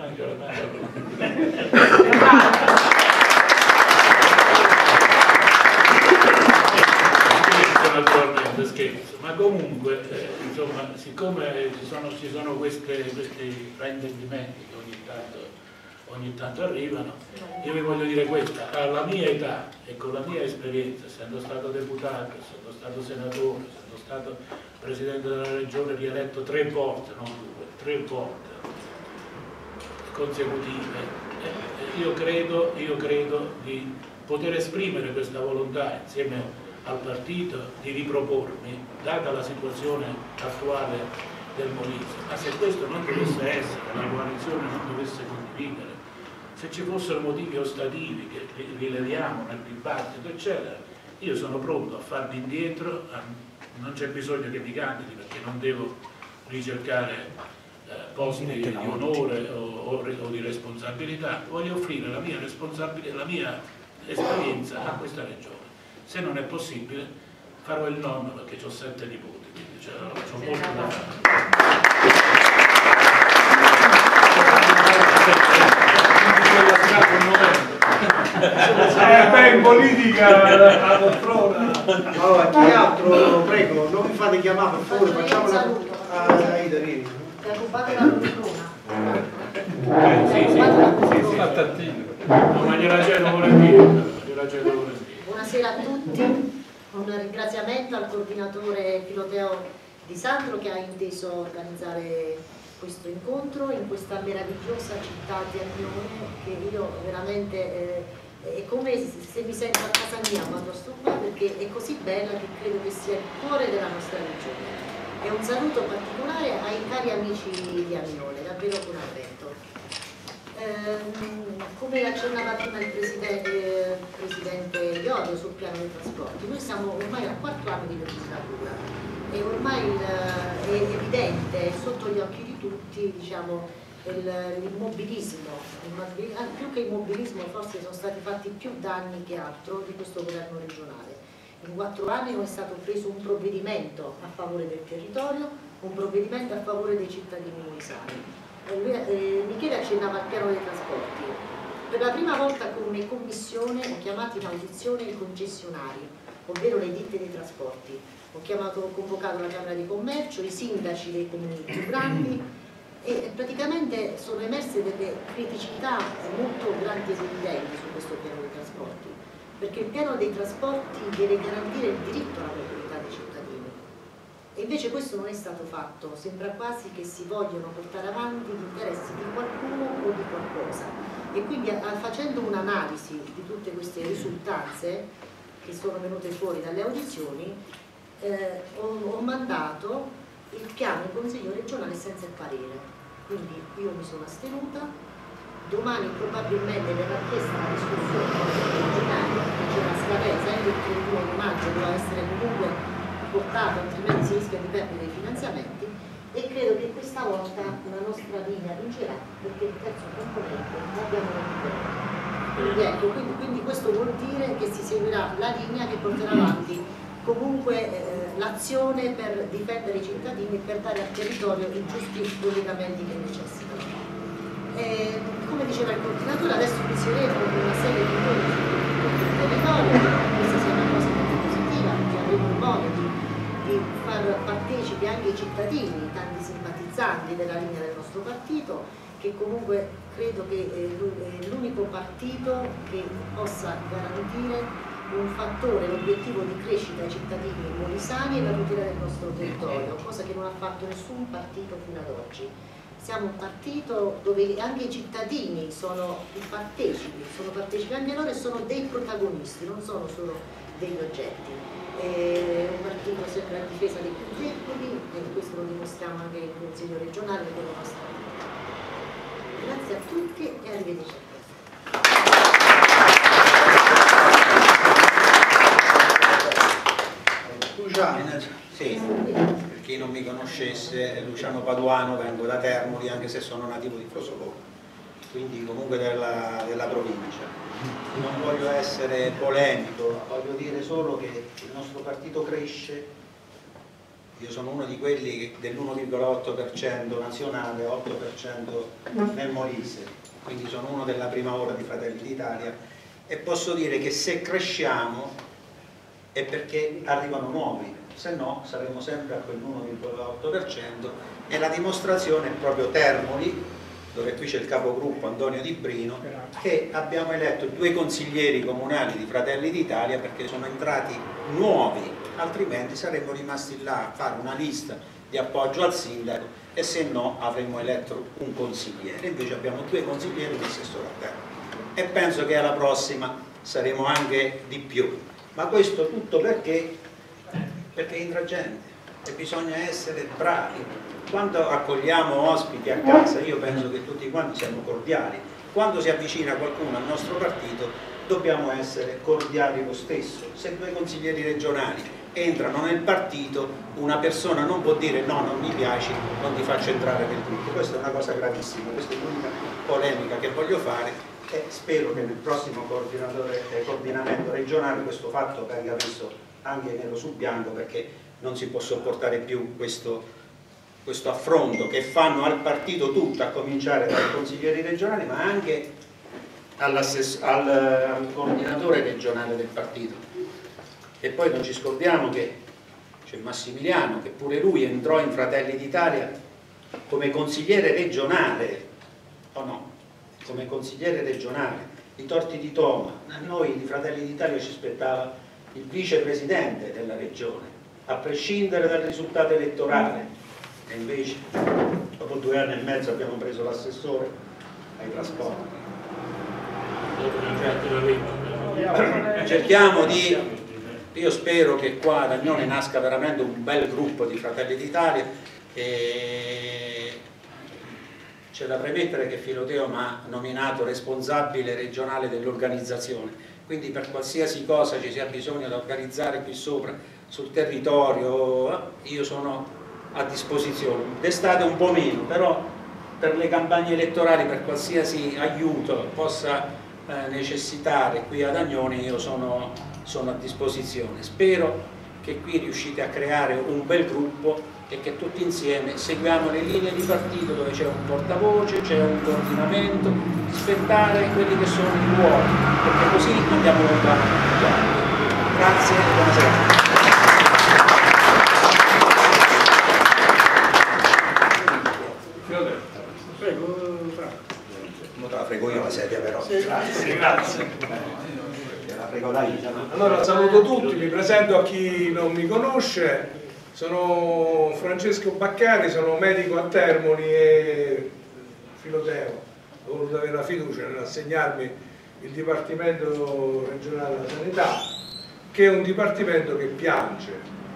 Naturalmente scherzo, ma comunque insomma, siccome ci sono questi fraintendimenti che ogni tanto arrivano, io vi voglio dire questa: alla mia età e con la mia esperienza, essendo stato deputato, essendo stato senatore, essendo stato presidente della regione rieletto 3 volte, non 2, 3 volte, consecutive. Io credo di poter esprimere questa volontà insieme al partito di ripropormi, data la situazione attuale del Molise. Ma se questo non dovesse essere, la coalizione non dovesse condividere, se ci fossero motivi ostativi che rileviamo nel dibattito, eccetera, io sono pronto a farmi indietro, non c'è bisogno che mi candidi perché non devo ricercare posti di onore o di responsabilità, voglio offrire la mia responsabilità, la mia esperienza a questa regione. Se non è possibile farò il nonno perché ho 7 nipoti, quindi c'ho molto da fare. In politica la poltrona. Allora, chi altro, prego, non vi fate chiamare per favore, facciamo una... Aida, vieni. Ti ha rubato la poltrona? Sì. Ma gliela cedo volentieri. Buonasera a tutti, un ringraziamento al coordinatore Filoteo Di Sandro che ha inteso organizzare questo incontro in questa meravigliosa città di Agnone, che io veramente è come se mi sento a casa mia quando sto qua, perché è così bella che credo che sia il cuore della nostra regione. E un saluto particolare ai cari amici di Agnone, davvero con affetto. Come accennava prima il Presidente Iorio sul piano dei trasporti, noi siamo ormai al 4º anno di legislatura e ormai è evidente, sotto gli occhi di tutti, diciamo, l'immobilismo, più che immobilismo forse sono stati fatti più danni che altro di questo governo regionale. In 4 anni non è stato preso un provvedimento a favore del territorio, un provvedimento a favore dei cittadini molisani. Michele accennava al piano dei trasporti. Per la prima volta come commissione ho chiamato in audizione i concessionari, ovvero le ditte dei trasporti. Ho convocato la Camera di Commercio, i sindaci dei comuni più grandi e praticamente sono emerse delle criticità molto grandi ed evidenti su questo piano dei trasporti, perché il piano dei trasporti deve garantire il diritto alla mobilità dei cittadini. E invece questo non è stato fatto, sembra quasi che si vogliono portare avanti gli interessi di qualcuno o di qualcosa. E quindi facendo un'analisi di tutte queste risultanze che sono venute fuori dalle audizioni, ho mandato il piano in Consiglio regionale senza il parere. Quindi io mi sono astenuta, domani probabilmente verrà chiesta una discussione regionale, c'è una scadenza entro il 31 maggio, dovrà essere comunque portato, altrimenti si rischia di perdere i finanziamenti, e credo che questa volta la nostra linea vincerà perché il terzo componente l'abbiamo recuperato. Quindi questo vuol dire che si seguirà la linea che porterà avanti comunque l'azione per difendere i cittadini e per dare al territorio i giusti collegamenti che necessitano. Come diceva il coordinatore, adesso inizieremo una serie di incontri sul territorio, questa sia una cosa molto positiva, perché avremo il modo di far partecipi anche i cittadini, tanti simpatizzanti della linea del nostro partito, che comunque credo che è l'unico partito che possa garantire un fattore, l'obiettivo di crescita ai cittadini molisani e la tutela del nostro territorio, cosa che non ha fatto nessun partito fino ad oggi. Siamo un partito dove anche i cittadini sono partecipi anche loro e sono dei protagonisti, non sono solo degli oggetti. È un partito sempre a difesa dei più deboli e questo lo dimostriamo anche nel Consiglio regionale con la nostra vita. Grazie a tutti e arrivederci a Luciano. Sì, per chi non mi conoscesse, Luciano Paduano, vengo da Termoli anche se sono nativo di Frosolone, quindi comunque della provincia. Non voglio essere polemico, voglio dire solo che il nostro partito cresce. Io sono uno di quelli dell'1,8% nazionale, 8% nel Molise, quindi sono uno della prima ora di Fratelli d'Italia e posso dire che se cresciamo è perché arrivano nuovi, se no saremo sempre a quell'1,8% e la dimostrazione è proprio Termoli, dove qui c'è il capogruppo Antonio Di Brino, che abbiamo eletto 2 consiglieri comunali di Fratelli d'Italia perché sono entrati nuovi, altrimenti saremmo rimasti là a fare una lista di appoggio al sindaco, e se no avremmo eletto un consigliere. Invece abbiamo 2 consiglieri di assessore a termini e penso che alla prossima saremo anche di più. Ma questo tutto perché entra gente e bisogna essere bravi. Quando accogliamo ospiti a casa, io penso che tutti quanti siamo cordiali. Quando si avvicina qualcuno al nostro partito dobbiamo essere cordiali lo stesso. Se 2 consiglieri regionali entrano nel partito, una persona non può dire no, non mi piaci, non ti faccio entrare nel gruppo. Questa è una cosa gravissima, questa è l'unica polemica che voglio fare, e spero che nel prossimo coordinamento regionale questo fatto venga messo anche nero su bianco, perché non si può sopportare più questo affronto che fanno al partito tutto, a cominciare dai consiglieri regionali, ma anche al coordinatore regionale del partito. E poi non ci scordiamo che c'è Massimiliano, che pure lui entrò in Fratelli d'Italia come consigliere regionale, o no? Come consigliere regionale, i torti di Toma. A noi di Fratelli d'Italia ci aspettava il vicepresidente della regione, a prescindere dal risultato elettorale, e invece dopo 2 anni e mezzo abbiamo preso l'assessore ai trasporti. Cerchiamo di, io spero che qua ad Agnone nasca veramente un bel gruppo di Fratelli d'Italia, e c'è da premettere che Filoteo mi ha nominato responsabile regionale dell'organizzazione, quindi per qualsiasi cosa ci sia bisogno da organizzare qui sopra sul territorio io sono a disposizione. D'estate un po' meno, però per le campagne elettorali, per qualsiasi aiuto possa necessitare qui ad Agnone, io sono a disposizione. Spero che qui riuscite a creare un bel gruppo e che tutti insieme seguiamo le linee di partito, dove c'è un portavoce, c'è un coordinamento, rispettare quelli che sono i ruoli, perché così andiamo lontano. Grazie e buonasera. La frego io la sedia, però. Grazie, grazie. La frego lei. Allora saluto tutti, mi presento a chi non mi conosce, sono Francesco Baccari, sono medico a Termoli e Filoteo ho voluto avere la fiducia nell'assegnarmi il Dipartimento Regionale della Sanità, che è un dipartimento che piange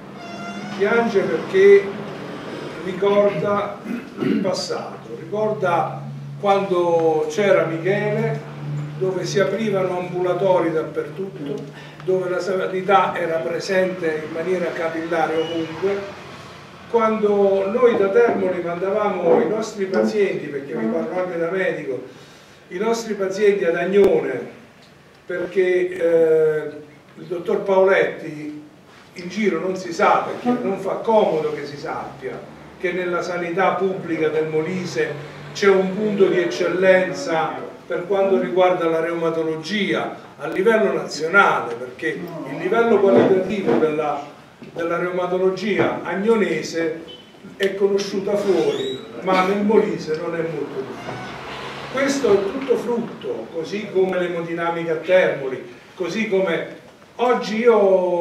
perché ricorda il passato, ricorda quando c'era Michele, dove si aprivano ambulatori dappertutto, dove la sanità era presente in maniera capillare ovunque, quando noi da Termoli mandavamo i nostri pazienti, perché vi parlo anche da medico, i nostri pazienti ad Agnone, perché il dottor Paoletti in giro non si sa, perché non fa comodo che si sappia che nella sanità pubblica del Molise c'è un punto di eccellenza per quanto riguarda la reumatologia a livello nazionale, perché il livello qualitativo della reumatologia agnonese è conosciuta fuori, ma nel Molise non è molto difficile. Questo è tutto frutto, così come l'emodinamica a Termoli, così come oggi io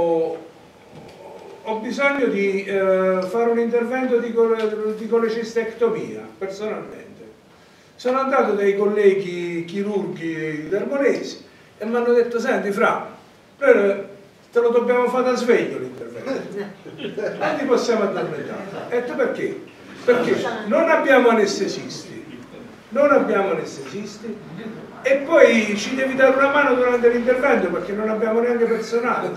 ho bisogno di fare un intervento di colecistectomia, personalmente. Sono andato dai colleghi chirurghi termonesi e mi hanno detto: senti Fra, te lo dobbiamo fare da sveglio l'intervento, non ti possiamo addormentare. E detto perché? Perché non abbiamo anestesisti, e poi ci devi dare una mano durante l'intervento perché non abbiamo neanche personale.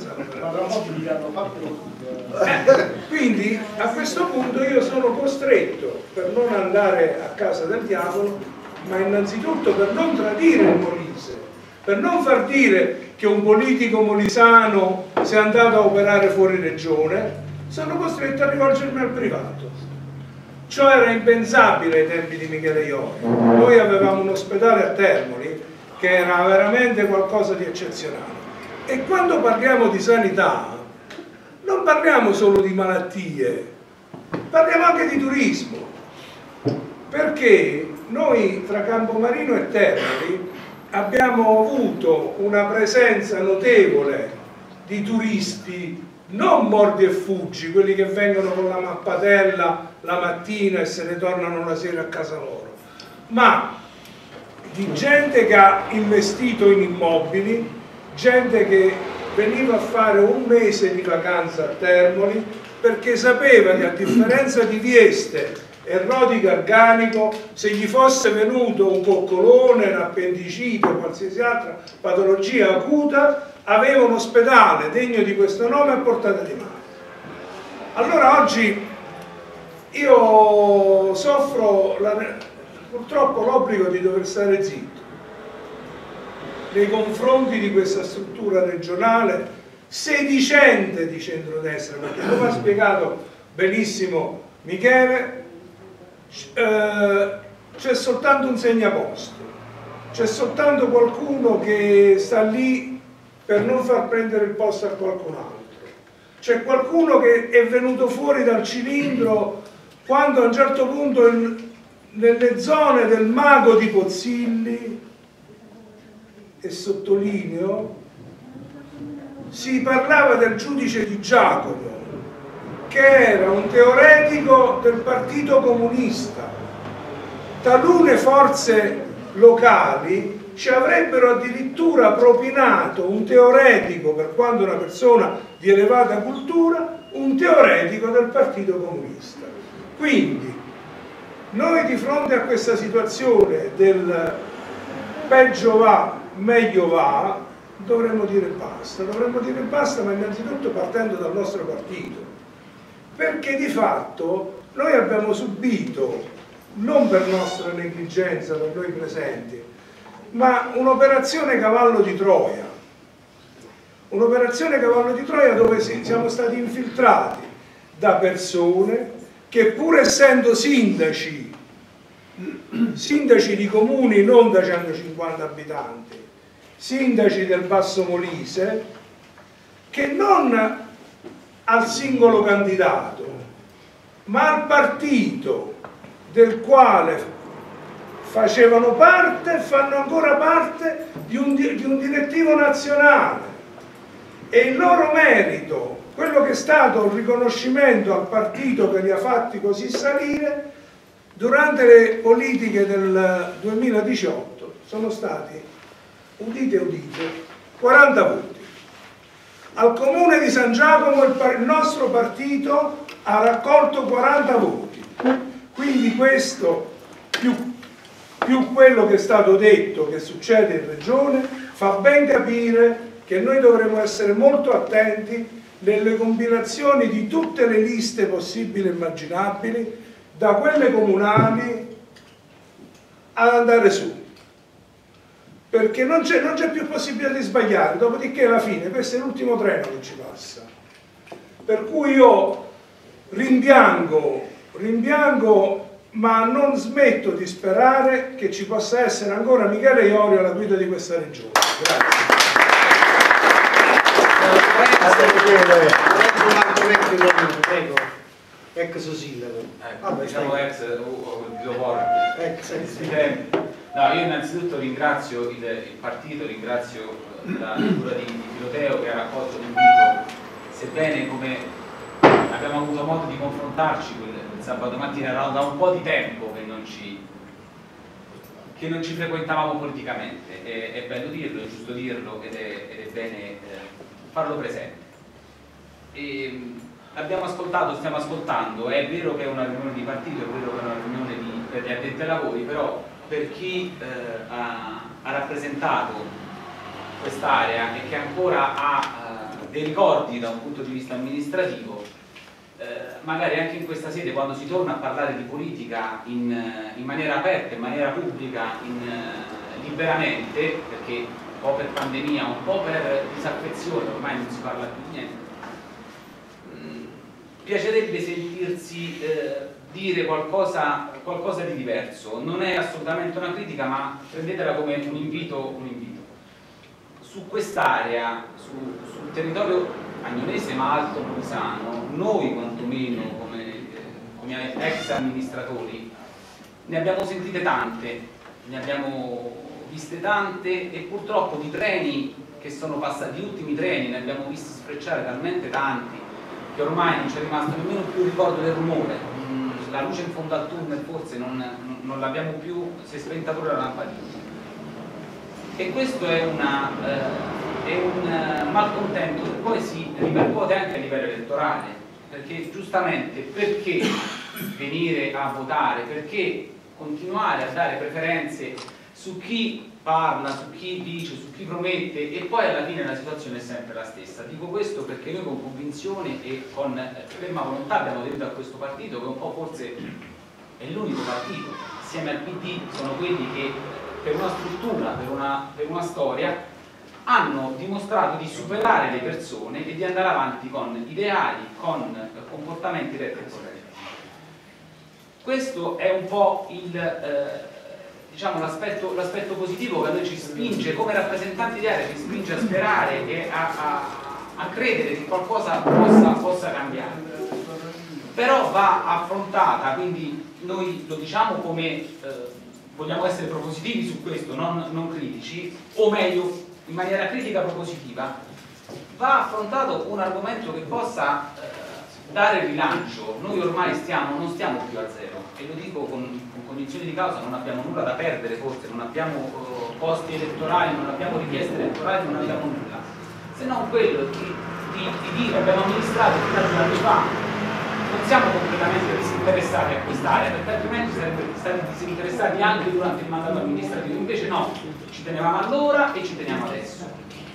Quindi a questo punto io sono costretto, per non andare a casa del diavolo, ma innanzitutto per non tradire il Molise, per non far dire che un politico molisano sia andato a operare fuori regione, sono costretto a rivolgermi al privato. Ciò era impensabile ai tempi di Michele Iori. Noi avevamo un ospedale a Termoli che era veramente qualcosa di eccezionale. E quando parliamo di sanità non parliamo solo di malattie, parliamo anche di turismo, perché noi tra Campomarino e Termoli abbiamo avuto una presenza notevole di turisti non mordi e fuggi, quelli che vengono con la mappatella la mattina e se ne tornano la sera a casa loro, ma di gente che ha investito in immobili, gente che veniva a fare un mese di vacanza a Termoli perché sapeva che, a differenza di Vieste e Rodi Garganico, se gli fosse venuto un coccolone, un'appendicite o qualsiasi altra patologia acuta, aveva un ospedale degno di questo nome a portata di mano. Allora oggi io soffro purtroppo l'obbligo di dover stare zitto nei confronti di questa struttura regionale sedicente di centrodestra, perché come ha spiegato benissimo Michele, c'è soltanto un segnaposto, c'è soltanto qualcuno che sta lì per non far prendere il posto a qualcun altro, c'è qualcuno che è venuto fuori dal cilindro quando a un certo punto nelle zone del mago di Pozzilli, e sottolineo, si parlava del giudice di Giacomo, che era un teoretico del Partito Comunista. Talune forze locali ci avrebbero addirittura propinato un teoretico, per quanto una persona di elevata cultura, un teoretico del Partito Comunista. Quindi noi di fronte a questa situazione del peggio va, meglio va, dovremmo dire basta, ma innanzitutto partendo dal nostro partito, perché di fatto noi abbiamo subito, non per nostra negligenza, per noi presenti, ma un'operazione cavallo di Troia, dove siamo stati infiltrati da persone che, pur essendo sindaci di comuni non da 150 abitanti, sindaci del Basso Molise, che non al singolo candidato, ma al partito del quale facevano parte e fanno ancora parte di un direttivo nazionale, e il loro merito, quello che è stato il riconoscimento al partito che li ha fatti così salire, durante le politiche del 2018 sono stati, udite udite, 40 voti. Al comune di San Giacomo il nostro partito ha raccolto 40 voti, quindi questo più quello che è stato detto che succede in regione fa ben capire che noi dovremo essere molto attenti nelle combinazioni di tutte le liste possibili e immaginabili, da quelle comunali ad andare su, perché non c'è più possibilità di sbagliare, dopodiché alla fine questo è l'ultimo treno che ci passa, per cui io rimpiango, ma non smetto di sperare che ci possa essere ancora Michele Iorio alla guida di questa regione. Grazie. Ex sindaco. Diciamo ex no, io innanzitutto ringrazio il partito, ringrazio la figura di Filoteo che ha raccolto l'invito, sebbene, come abbiamo avuto modo di confrontarci quel sabato mattina, era da un po' di tempo che non ci frequentavamo politicamente, è bello dirlo, è giusto dirlo ed è bene farlo presente. Abbiamo ascoltato, stiamo ascoltando, è vero che è una riunione di partito, è vero che è una riunione per gli addetti ai lavori, però per chi ha rappresentato quest'area e che ancora ha dei ricordi da un punto di vista amministrativo, magari anche in questa sede, quando si torna a parlare di politica in maniera aperta, in maniera pubblica, liberamente, perché un po' per pandemia, un po' per disaffezione, ormai non si parla più di niente, piacerebbe sentirsi dire qualcosa di diverso. Non è assolutamente una critica, ma prendetela come un invito. Su quest'area, sul territorio agnonese ma alto molisano, noi quantomeno come ex amministratori ne abbiamo sentite tante, ne abbiamo viste tante, e purtroppo di treni che sono passati, gli ultimi treni ne abbiamo visti sfrecciare talmente tanti che ormai non c'è rimasto nemmeno più il ricordo del rumore, la luce in fondo al tunnel forse non l'abbiamo più, si è spenta pure la lampadina. E questo è un malcontento che poi si ripercuote anche a livello elettorale, perché giustamente perché venire a votare, perché continuare a dare preferenze su chi parla, su chi dice, su chi promette, e poi alla fine la situazione è sempre la stessa. Dico questo perché noi con convinzione e con ferma volontà abbiamo aderito a questo partito, che un po' forse è l'unico partito, assieme al PD, sono quelli che per una struttura, per una storia, hanno dimostrato di superare le persone e di andare avanti con ideali, con comportamenti retti e corretti. Questo è un po' diciamo, l'aspetto positivo che a noi ci spinge, come rappresentanti di area, ci spinge a sperare e a credere che qualcosa possa cambiare. Però va affrontata, quindi noi lo diciamo come vogliamo essere propositivi su questo, non critici, o meglio, in maniera critica propositiva, va affrontato un argomento che possa dare rilancio. Noi ormai non stiamo più a zero, e lo dico con cognizione di causa, non abbiamo nulla da perdere, forse non abbiamo posti elettorali, non abbiamo richieste elettorali, non abbiamo nulla, se non quello di dire abbiamo amministrato fino a 2 anni fa, non siamo completamente disinteressati a quest'area, perché altrimenti sarebbero stati disinteressati anche durante il mandato amministrativo. Invece no, ci tenevamo allora e ci teniamo adesso.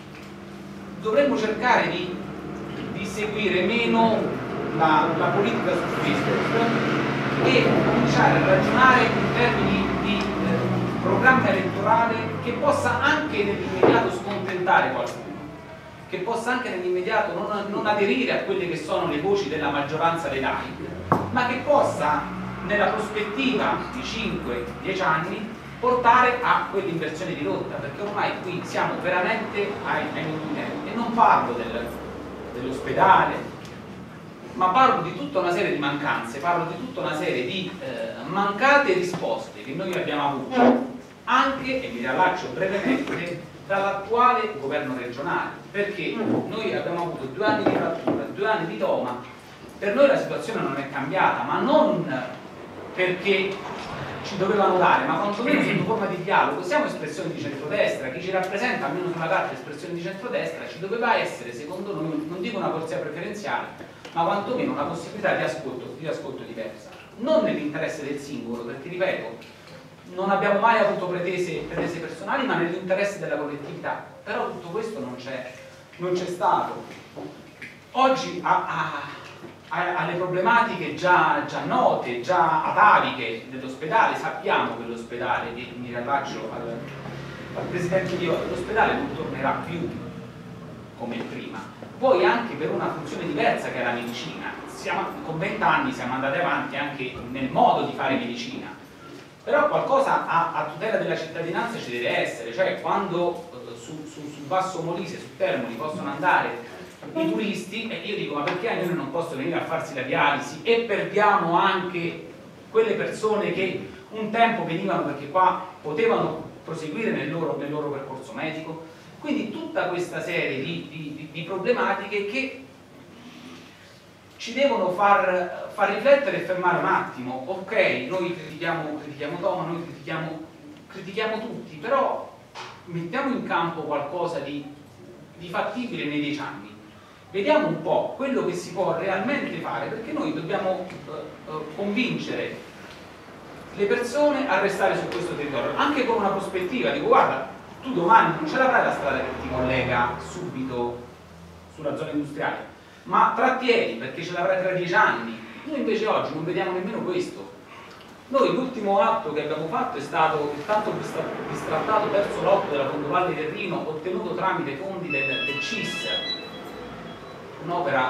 Dovremmo cercare di seguire meno la politica su Facebook e cominciare a ragionare in termini di programma elettorale che possa anche nell'immediato scontentare qualcuno, che possa anche nell'immediato non aderire a quelle che sono le voci della maggioranza dei like, ma che possa nella prospettiva di 5-10 anni portare a quell'inversione di rotta, perché ormai qui siamo veramente ai minimi tempi. E non parlo dell'ospedale, ma parlo di tutta una serie di mancanze, parlo di tutta una serie di mancate risposte che noi abbiamo avuto anche, e mi riallaccio brevemente, dall'attuale governo regionale, perché noi abbiamo avuto 2 anni di frattura, 2 anni di Toma. Per noi la situazione non è cambiata, ma non perché ci dovevano dare, ma quantomeno sotto forma di dialogo. Siamo espressione di centrodestra, chi ci rappresenta, almeno sulla carta, è espressione di centrodestra. Ci doveva essere, secondo noi, non dico una corsia preferenziale, ma quantomeno una possibilità di ascolto diversa, non nell'interesse del singolo, perché ripeto, non abbiamo mai avuto pretese personali, ma nell'interesse della collettività. Però tutto questo non c'è stato. Oggi alle problematiche già note, già ataviche dell'ospedale, sappiamo che l'ospedale, e mi riallaccio al Presidente Dio, l'ospedale non tornerà più come prima, poi anche per una funzione diversa che è la medicina. Con 20 anni siamo andati avanti anche nel modo di fare medicina, però qualcosa a tutela della cittadinanza ci deve essere, cioè quando sul Basso Molise, su Termoli possono andare i turisti, e io dico ma perché noi non possono venire a farsi la dialisi e perdiamo anche quelle persone che un tempo venivano perché qua potevano proseguire nel loro percorso medico. Quindi tutta questa serie di problematiche che ci devono far riflettere e fermare un attimo. Ok, noi critichiamo Toma, noi critichiamo tutti, però mettiamo in campo qualcosa di fattibile nei 10 anni. Vediamo un po' quello che si può realmente fare, perché noi dobbiamo convincere le persone a restare su questo territorio, anche con una prospettiva. Dico guarda, tu domani non ce l'avrai la strada che ti collega subito sulla zona industriale, ma trattieni, perché ce l'avrai tra 10 anni. Noi invece oggi non vediamo nemmeno questo. Noi l'ultimo atto che abbiamo fatto è stato il tanto bistrattato terzo lotto della Fondovalle del Rino, ottenuto tramite fondi del CIS, un'opera,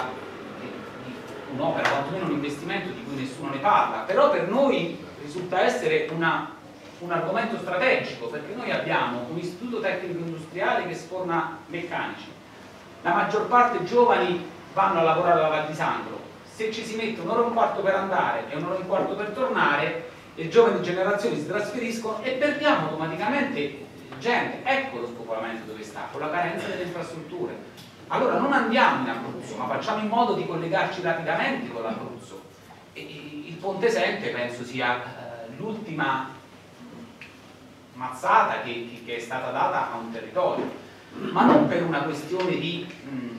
quantomeno un investimento di cui nessuno ne parla, però per noi risulta essere un argomento strategico, perché noi abbiamo un istituto tecnico industriale che sforna meccanici, la maggior parte giovani vanno a lavorare alla Val di Sangro. Se ci si mette 1 ora e un quarto per andare e 1 ora e un quarto per tornare, le giovani generazioni si trasferiscono e perdiamo automaticamente gente. Ecco lo spopolamento dove sta, con la carenza delle infrastrutture. Allora non andiamo in Abruzzo, ma facciamo in modo di collegarci rapidamente con l'Abruzzo. Il Ponte Sente penso sia l'ultima mazzata che è stata data a un territorio, ma non per una questione di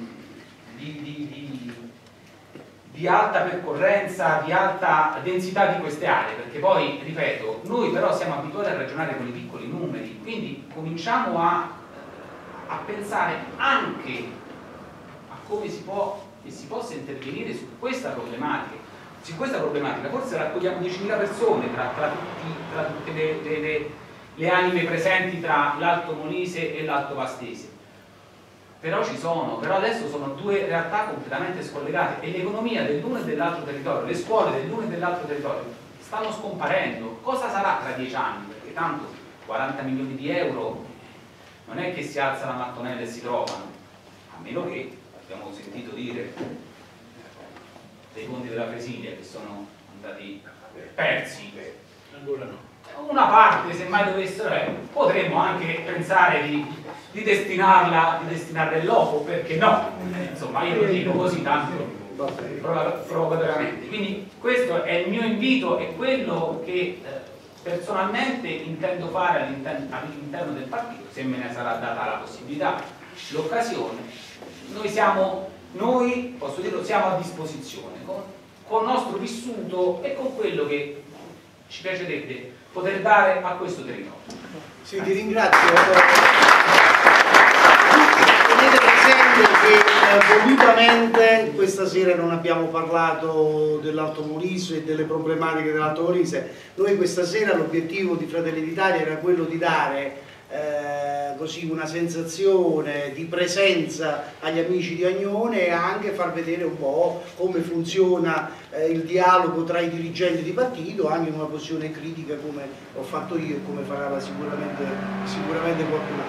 alta percorrenza, di alta densità di queste aree, perché poi, ripeto, noi però siamo abituati a ragionare con i piccoli numeri, quindi cominciamo a pensare anche a come si possa intervenire su questa problematica. Su questa problematica forse raccogliamo 10.000 persone tra tutte le anime presenti tra l'Alto Molise e l'Alto Vastese. Però ci sono, però adesso sono due realtà completamente scollegate e l'economia dell'uno e dell'altro territorio, le scuole dell'uno e dell'altro territorio stanno scomparendo. Cosa sarà tra 10 anni? Perché tanto 40 milioni di euro non è che si alza la mattonella e si trovano, a meno che abbiamo sentito dire dei conti della Presidia che sono andati persi. Ancora no. Una parte, se mai dovessero, potremmo anche pensare di destinarla in loco, perché no? Insomma, io lo dico così tanto provocatoriamente. Quindi questo è il mio invito e quello che personalmente intendo fare all'interno del partito, se me ne sarà data la possibilità, l'occasione. Noi, posso dirlo, siamo a disposizione con il nostro vissuto e con quello che ci piacerebbe poter dare a questo territorio. Sì, ti ringrazio. Tenete presente che volutamente questa sera non abbiamo parlato dell'Alto Molise e delle problematiche dell'Alto Molise. Noi questa sera l'obiettivo di Fratelli d'Italia era quello di dare così una sensazione di presenza agli amici di Agnone e anche far vedere un po' come funziona il dialogo tra i dirigenti di partito, anche in una posizione critica come ho fatto io e come farà sicuramente qualcun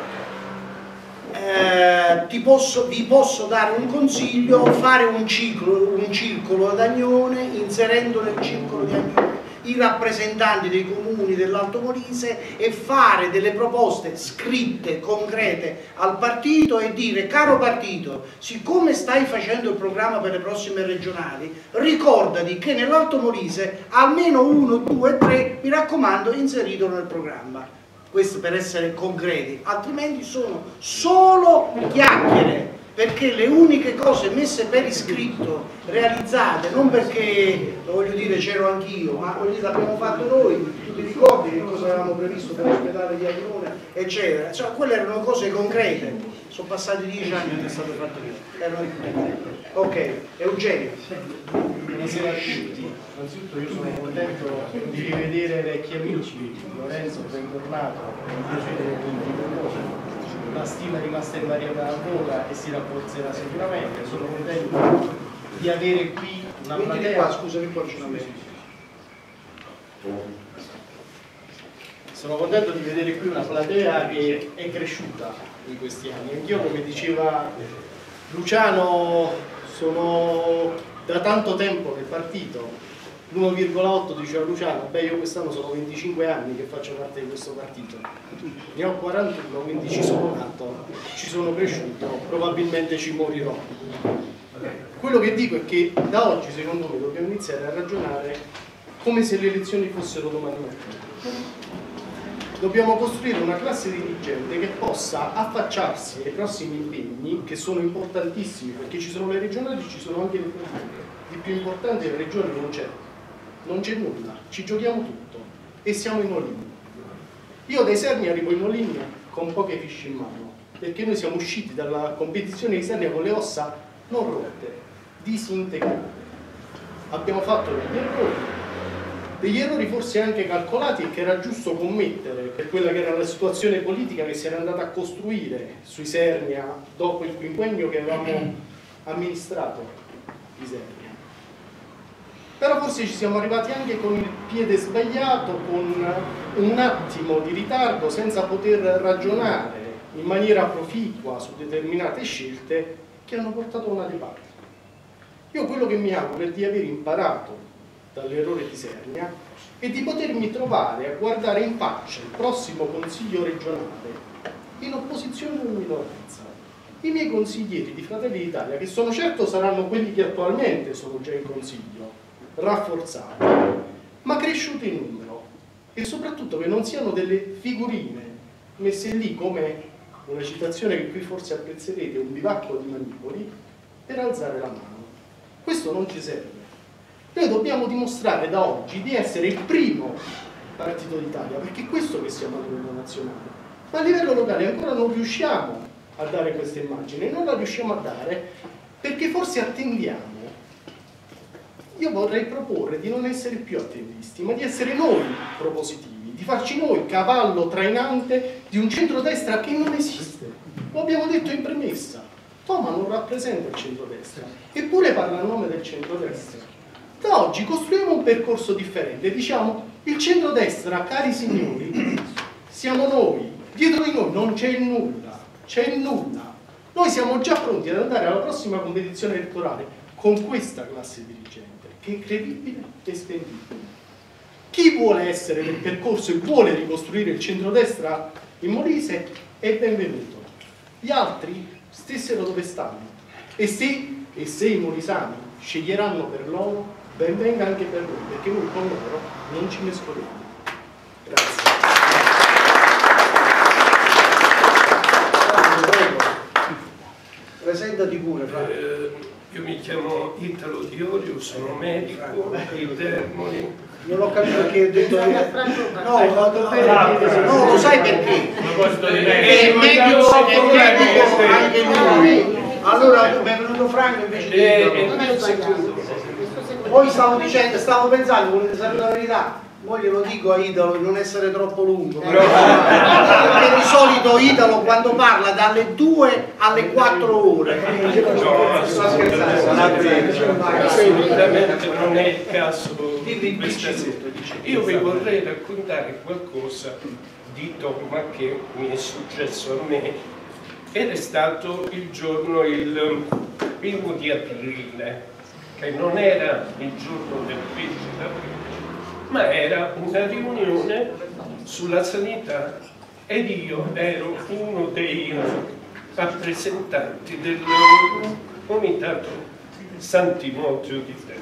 altro. Vi posso dare un consiglio: fare un circolo ad Agnone, inserendo nel circolo di Agnone i rappresentanti dei comuni dell'Alto Molise e fare delle proposte scritte, concrete al partito e dire: caro partito, siccome stai facendo il programma per le prossime regionali, ricordati che nell'Alto Molise almeno 1, 2, 3, mi raccomando, inseritelo nel programma. Questo per essere concreti, altrimenti sono solo chiacchiere, perché le uniche cose messe per iscritto, realizzate, non perché, lo voglio dire, c'ero anch'io, ma l'abbiamo fatto noi, tu ti ricordi che cosa avevamo previsto per l'ospedale di Agnone, eccetera, insomma, quelle erano cose concrete, sono passati 10 anni che è stato fatto io. Ok, Eugenio. Buonasera a tutti, innanzitutto io sono contento di rivedere vecchi amici, Lorenzo, bentornato, è un piacere conoscere. La stima è rimasta invariata ancora e si rafforzerà sicuramente. Sono contento di avere qui una platea. Scusami, qua c'è una me. Sono contento di vedere qui una platea che è cresciuta in questi anni. Anch'io, come diceva Luciano, sono da tanto tempo nel partito. L'1,8 diceva Luciano, beh, io quest'anno sono 25 anni che faccio parte di questo partito, ne ho 41, quindi ci sono nato, ci sono cresciuto, probabilmente ci morirò. Quello che dico è che da oggi, secondo me, dobbiamo iniziare a ragionare come se le elezioni fossero domani mattina. Dobbiamo costruire una classe dirigente che possa affacciarsi ai prossimi impegni, che sono importantissimi, perché ci sono le regionali, ci sono anche le politiche. Di più importante le regioni non c'è nulla, ci giochiamo tutto e siamo in all-in. Io dai Serni arrivo in all-in con poche fiche in mano, perché noi siamo usciti dalla competizione di Sernia con le ossa non rotte, disintegrate. Abbiamo fatto degli errori forse anche calcolati e che era giusto commettere per quella che era la situazione politica che si era andata a costruire sui Sernia dopo il quinquennio che avevamo amministrato i Sernia. Però forse ci siamo arrivati anche con il piede sbagliato, con un attimo di ritardo, senza poter ragionare in maniera proficua su determinate scelte che hanno portato a una debacle. Io quello che mi auguro è di aver imparato dall'errore di Sernia e di potermi trovare a guardare in faccia il prossimo consiglio regionale in opposizione o in minoranza. I miei consiglieri di Fratelli d'Italia, che sono certo saranno quelli che attualmente sono già in consiglio, rafforzati, ma cresciuti in numero, e soprattutto che non siano delle figurine messe lì come una citazione che qui forse apprezzerete, un bivacco di manipoli, per alzare la mano. Questo non ci serve. Noi dobbiamo dimostrare da oggi di essere il primo partito d'Italia, perché è questo che siamo a livello nazionale. Ma a livello locale ancora non riusciamo a dare questa immagine, non la riusciamo a dare perché forse attendiamo. Io vorrei proporre di non essere più attendisti, ma di essere noi propositivi, di farci noi cavallo trainante di un centrodestra che non esiste. Lo abbiamo detto in premessa. Toma non rappresenta il centrodestra, eppure parla a nome del centrodestra. Da oggi costruiamo un percorso differente, diciamo il centrodestra, cari signori, siamo noi, dietro di noi non c'è nulla, c'è nulla. Noi siamo già pronti ad andare alla prossima competizione elettorale con questa classe dirigente, che è credibile e spendibile. Chi vuole essere nel percorso e vuole ricostruire il centrodestra in Molise è benvenuto. Gli altri stessero dove stanno. E se i molisani sceglieranno per loro, ben venga anche per noi, perché noi con loro non ci mescoliamo. Grazie. Presentati pure, io mi chiamo Italo Diorio, sono medico di Termoli. Non ho capito perché ho detto no, lo sai perché? È meglio anche lui. Allora mi è venuto Franco invece di poi stavo pensando, volete sapere la verità? Poi glielo dico a Italo, non essere troppo lungo, perché di solito Italo quando parla dalle 2 alle 4 ore. No, sto scherzando, assolutamente non è il caso. Io vi vorrei raccontare qualcosa di Toma che mi è successo a me, ed è stato il giorno il 1° di aprile, che non era il giorno del 15 d'aprile, ma era una riunione sulla sanità ed io ero uno dei rappresentanti del comitato San Timoteo di Terni.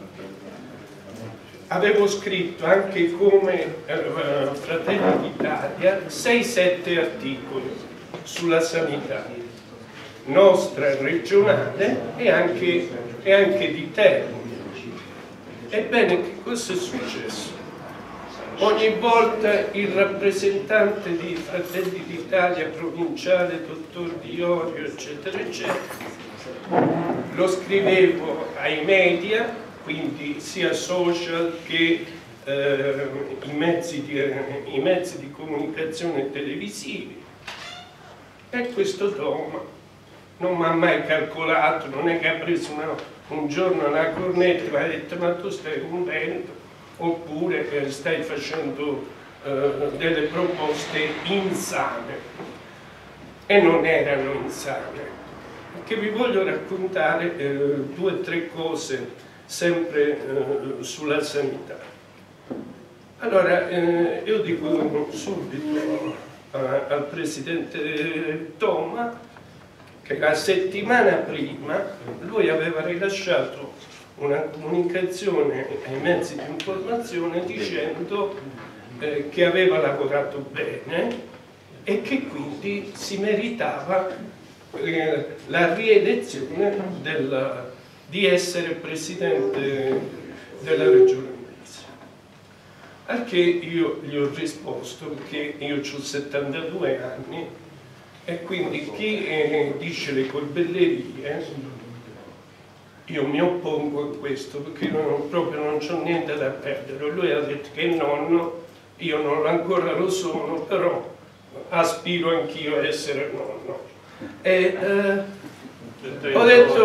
Avevo scritto anche come Fratelli d'Italia 6-7 articoli sulla sanità nostra regionale e anche di Terni. Ebbene, che cosa è successo? Ogni volta il rappresentante di Fratelli d'Italia provinciale, dottor Diorio, eccetera, eccetera, lo scrivevo ai media, quindi sia social che i mezzi di comunicazione televisivi, e questo Toma non mi ha mai calcolato, non è che ha preso un giorno una cornetta e mi ha detto ma tu stai convento oppure stai facendo delle proposte insane, e non erano insane, perché vi voglio raccontare 2 o 3 cose sempre sulla sanità. Allora io dico subito al presidente Toma che la settimana prima lui aveva rilasciato una comunicazione ai mezzi di informazione dicendo che aveva lavorato bene e che quindi si meritava la rielezione di essere presidente della regione Molise. Al che io gli ho risposto, perché io ho 72 anni e quindi chi dice le corbellerie, io mi oppongo a questo, perché proprio non c'ho niente da perdere. Lui ha detto che è nonno, io ancora lo sono, però aspiro anch'io a essere nonno. E ho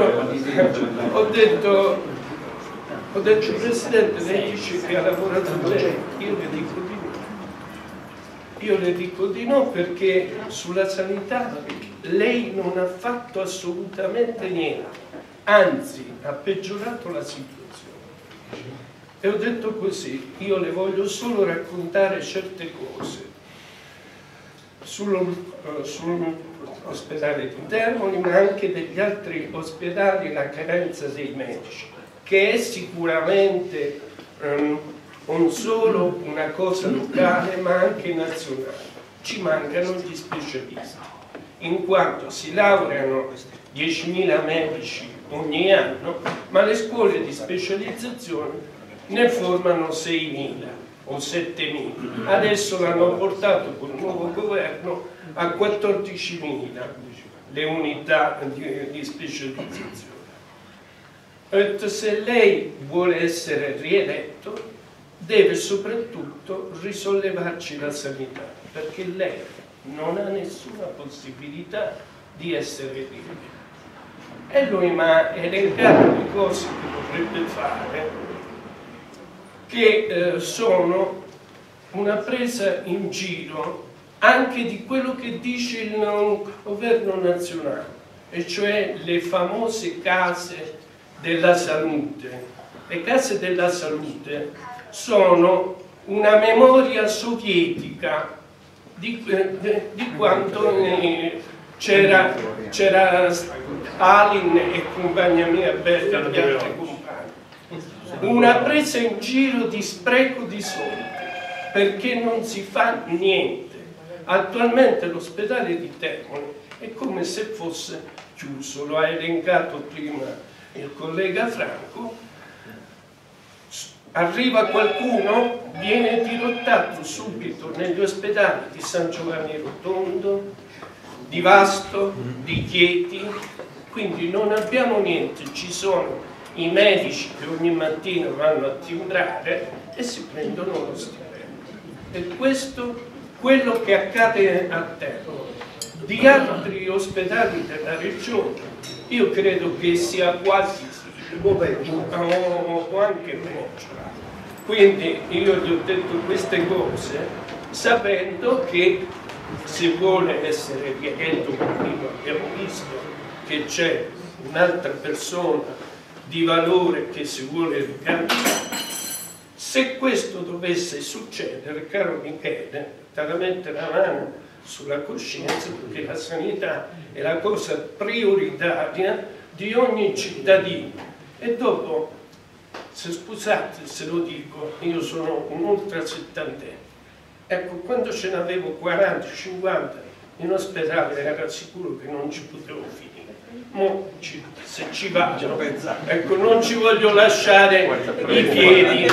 detto Presidente, lei dice che ha lavorato bene, io le dico di no perché sulla sanità lei non ha fatto assolutamente niente, anzi ha peggiorato la situazione. e ho detto così: io le voglio solo raccontare certe cose sull'ospedale di Termoli, ma anche degli altri ospedali, la carenza dei medici, che è sicuramente non solo una cosa locale ma anche nazionale. Ci mancano gli specialisti, in quanto si laureano 10.000 medici ogni anno, ma le scuole di specializzazione ne formano 6.000 o 7.000. Adesso l'hanno portato con il nuovo governo a 14.000 le unità di specializzazione. Ho detto: se lei vuole essere rieletto, deve soprattutto risollevarci la sanità, perché lei non ha nessuna possibilità di essere rieletto. E lui mi ha elencato le cose che vorrebbe fare, che sono una presa in giro anche di quello che dice il governo nazionale, e cioè le famose case della salute. Le case della salute sono una memoria sovietica di quanto c'era Stalin e compagnia mia bella, gli altri compagni. Una presa in giro di spreco di soldi, perché non si fa niente. Attualmente l'ospedale di Termoli è come se fosse chiuso, lo ha elencato prima il collega Franco. Arriva qualcuno, viene dirottato subito negli ospedali di San Giovanni Rotondo, di Vasto, di Chieti, quindi non abbiamo niente. Ci sono i medici che ogni mattina vanno a timbrare e si prendono lo stipendio. E questo quello che accade a Termoli. Di altri ospedali della regione io credo che sia quasi o anche peggio. Quindi io gli ho detto queste cose sapendo che se vuole essere rieletto, prima abbiamo visto che c'è un'altra persona di valore che si vuole ricandidare. Se questo dovesse succedere, caro Michele, te la mettere la mano sulla coscienza, perché la sanità è la cosa prioritaria di ogni cittadino. E dopo, se scusate se lo dico, io sono un ultra settantenne. Ecco, quando ce n'avevo 40, 50 in ospedale era sicuro che non ci potevo finire. Mo, se ci vado, ecco, non ci voglio lasciare i piedi,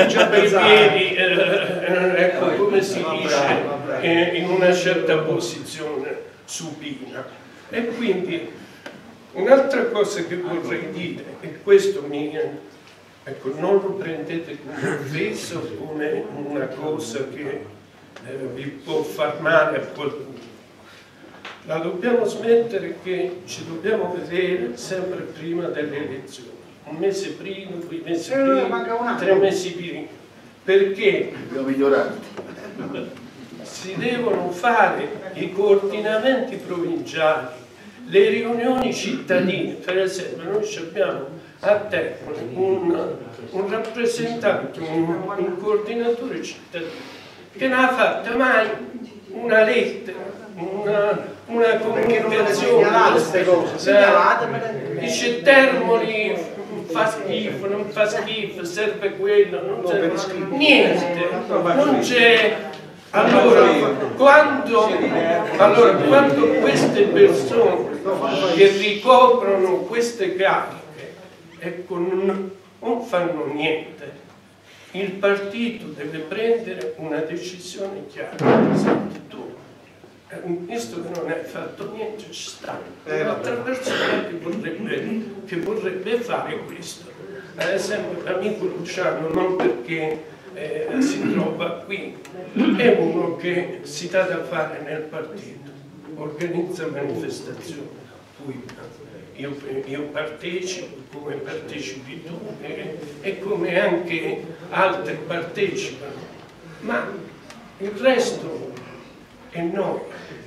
ecco, come si dice, in una certa posizione supina. E quindi un'altra cosa che vorrei dire, e questo ecco, non lo prendete come offesa o come una cosa che vi può far male a qualcuno. La dobbiamo smettere che ci dobbiamo vedere sempre prima delle elezioni, un mese prima, 2 mesi prima, 3 mesi prima, perché si devono fare i coordinamenti provinciali, le riunioni cittadine. Per esempio noi abbiamo a Termoli un rappresentante, un coordinatore cittadino che non ha fatto mai una lettera, una comunicazione. Dice Termoli fa schifo, non fa schifo, serve quello, non serve niente, non c'è. Allora quando queste persone che ricoprono queste cariche, ecco, non fanno niente, il partito deve prendere una decisione chiara. Senti tu, visto che non hai fatto niente, ci sta un'altra persona che vorrebbe fare questo. Ad esempio l'amico Luciano, non perché si trova qui, è uno che si dà da fare nel partito, organizza manifestazioni, cui io partecipo, come partecipi tu e come anche altri partecipano, ma il resto è noi.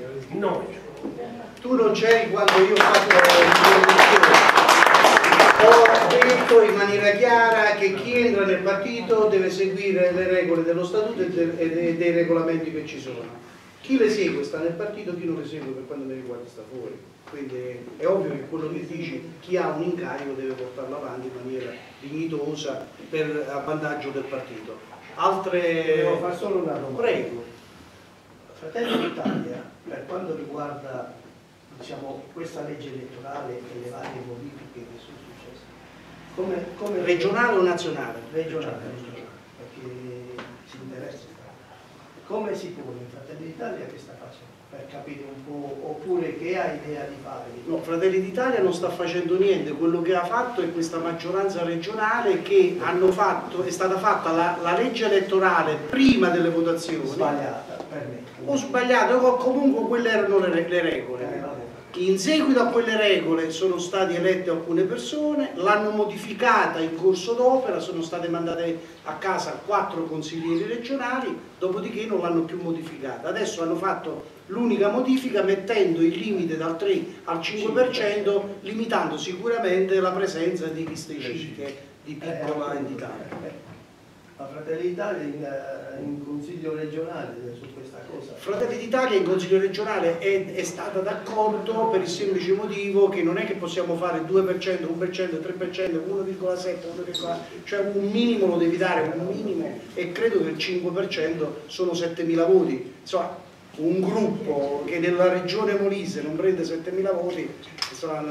Tu non c'eri quando io ho fatto l'introduzione. Ho detto in maniera chiara che che chi entra nel partito deve seguire le regole dello statuto e dei regolamenti che ci sono. Chi le segue sta nel partito, chi non le segue per quanto mi riguarda sta fuori. Quindi è ovvio che quello che dici, chi ha un incarico deve portarlo avanti in maniera dignitosa a vantaggio del partito. Altre... Devo fare solo una domanda. Prego. Fratelli d'Italia, per quanto riguarda, diciamo, questa legge elettorale e le varie modifiche che sono successe, come Regionale o nazionale? Regionale, perché ci interessa. Come si pone in Fratelli d'Italia che sta facendo? Per capire un po', oppure che ha idea di fare? No, Fratelli d'Italia non sta facendo niente, quello che ha fatto è questa maggioranza regionale che hanno fatto, è stata fatta la legge elettorale prima delle votazioni. Sbagliata, per me. O sbagliata, o comunque quelle erano le regole. In seguito a quelle regole sono state elette alcune persone, l'hanno modificata in corso d'opera, sono state mandate a casa 4 consiglieri regionali, dopodiché non l'hanno più modificata. Adesso hanno fatto l'unica modifica mettendo il limite dal 3 al 5%, limitando sicuramente la presenza di liste civiche di piccola entità. Ma Fratelli d'Italia in Consiglio regionale su questa cosa? Fratelli d'Italia in Consiglio regionale è stata d'accordo per il semplice motivo che non è che possiamo fare 2%, 1%, 3%, 1,7%, 1,4%, cioè un minimo lo devi dare, un minimo, e credo che il 5% sono 7.000 voti. Insomma, un gruppo che nella regione Molise non prende 7.000 voti, insomma,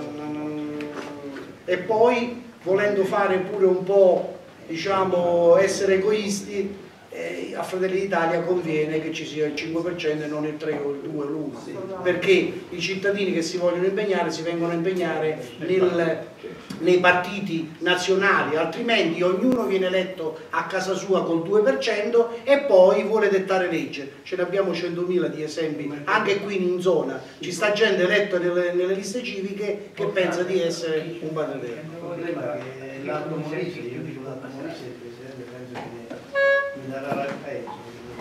e poi volendo fare pure un po', diciamo, essere egoisti, a Fratelli d'Italia conviene che ci sia il 5% e non il 3 o il 2 o l'1, perché i cittadini che si vogliono impegnare si vengono a impegnare nei partiti nazionali, altrimenti ognuno viene eletto a casa sua col 2% e poi vuole dettare legge. Ce ne abbiamo 100.000 di esempi, anche qui in zona ci sta gente eletta nelle liste civiche che pensa di essere un padrone. Il problema è che l'Alto Molise, io dico l'Alto Molise, il Presidente penso che mi darà il peso,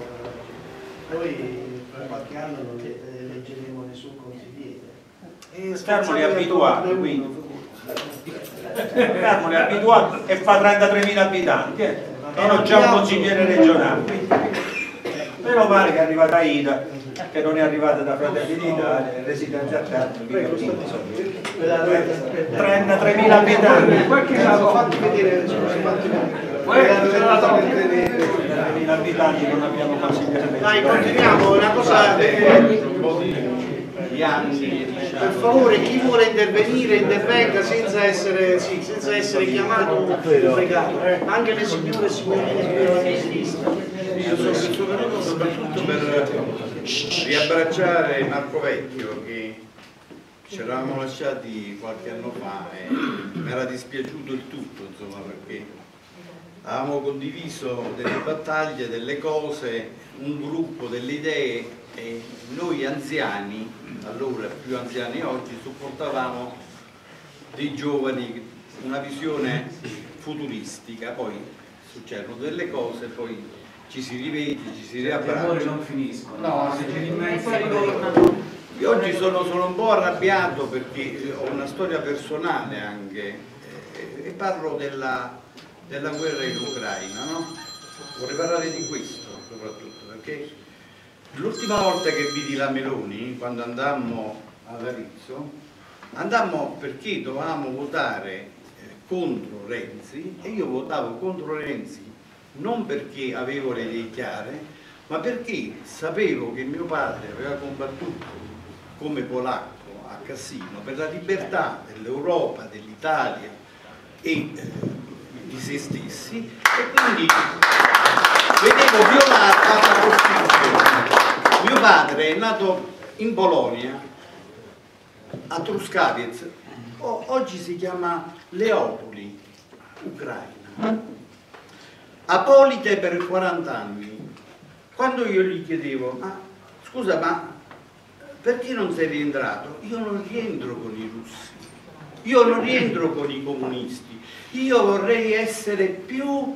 poi tra qualche anno non eleggeremo nessun consigliere. Fermoli abituati, quindi. Fermoli abituati e fa 33.000 abitanti, sono già un consigliere regionale. Meno male che è arrivata Ida, che non è arrivata da Fratelli d'Italia, è residente a Termoli. 33.000 abitanti. Fatti vedere, abitanti non abbiamo consigliere. Dai, continuiamo, una cosa, per favore chi vuole intervenire intervenga senza essere chiamato o pregato, anche le signore e signori di sinistra. Io sono venuto soprattutto per riabbracciare Marco Vecchio, che ci eravamo lasciati qualche anno fa e mi era dispiaciuto il tutto, insomma, perché avevamo condiviso delle battaglie, delle cose, un gruppo, delle idee, e noi anziani, allora più anziani oggi, supportavamo dei giovani, una visione futuristica. Poi succedono delle cose, poi ci si rivede, ci si riabbraccia. Non finiscono. No, io oggi sono un po' arrabbiato perché ho una storia personale anche, e parlo della guerra in Ucraina, no? Vorrei parlare di questo soprattutto, perché l'ultima volta che vidi la Meloni, quando andammo ad Arezzo, andammo perché dovevamo votare contro Renzi, e io votavo contro Renzi non perché avevo le idee chiare, ma perché sapevo che mio padre aveva combattuto come polacco a Cassino per la libertà dell'Europa, dell'Italia e di se stessi, e quindi vedevo violata la Costituzione. Mio padre è nato in Polonia, a Truskawiec, oggi si chiama Leopoli, Ucraina. Apolite per 40 anni. Quando io gli chiedevo, ma scusa, ma perché non sei rientrato? Io non rientro con i russi, io non rientro con i comunisti, io vorrei essere più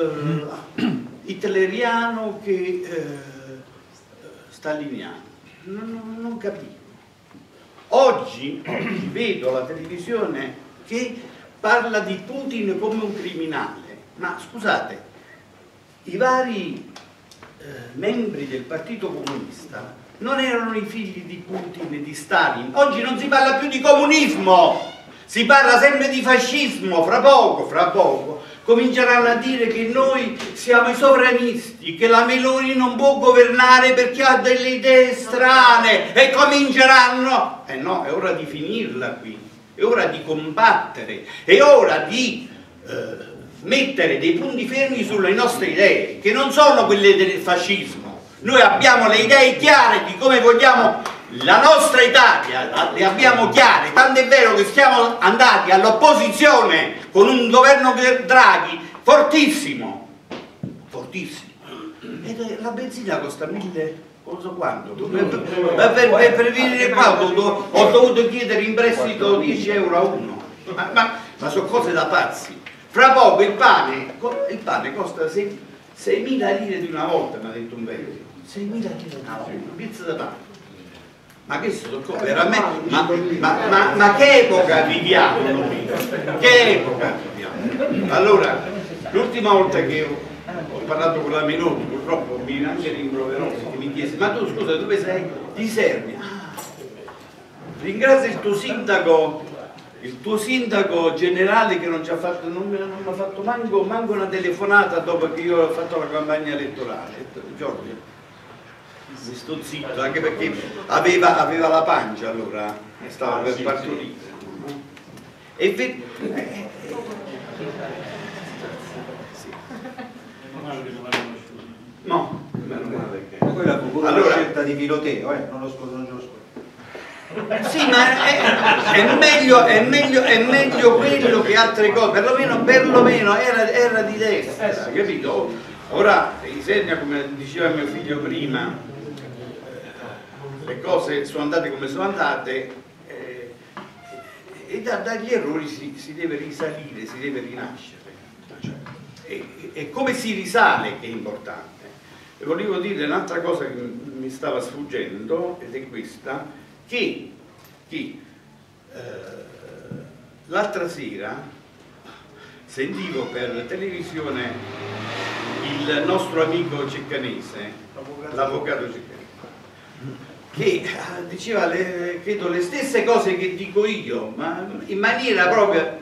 hitleriano che staliniano. Non capivo. Oggi vedo la televisione che parla di Putin come un criminale. Ma scusate, i vari membri del Partito Comunista non erano i figli di Putin e di Stalin. Oggi non si parla più di comunismo, si parla sempre di fascismo. Fra poco cominceranno a dire che noi siamo i sovranisti, che la Meloni non può governare perché ha delle idee strane, e cominceranno. No, è ora di finirla qui, è ora di combattere, è ora di mettere dei punti fermi sulle nostre idee, che non sono quelle del fascismo. Noi abbiamo le idee chiare di come vogliamo la nostra Italia, le abbiamo chiare, tant'è vero che siamo andati all'opposizione con un governo Draghi fortissimo, fortissimo. E la benzina costa 1000, non so quanto. Per venire qua ho dovuto chiedere in prestito 10 euro a uno. Ma sono cose da pazzi. Fra poco il pane costa 6.000 lire di una volta, mi ha detto un vecchio. 6.000 lire di una volta, una pizza da pane. Ma che ma che epoca viviamo noi? Che epoca viviamo? Allora, l'ultima volta che ho parlato con la Meloni, purtroppo mi anche rimproverò, perché mi chiese: ma tu scusa, dove sei? Di Serbia. Ringrazio il tuo sindaco generale che non ci ha fatto, non mi ha fatto manco una telefonata dopo che io ho fatto la campagna elettorale. Giorgio, mi sto zitto, anche perché aveva la pancia allora, stava per partorire. No, meno male che... Quella fu pure una scelta di piloteo, non lo scordo. Sì, ma è meglio quello che altre cose, perlomeno era di destra, capito? Ora, Isernia, come diceva mio figlio prima, le cose sono andate come sono andate, e dagli errori si deve risalire, si deve rinascere. E come si risale che è importante. E volevo dire un'altra cosa che mi stava sfuggendo, ed è questa, che l'altra sera sentivo per televisione il nostro amico ceccanese, l'avvocato ceccanese, che diceva credo le stesse cose che dico io, ma in maniera proprio...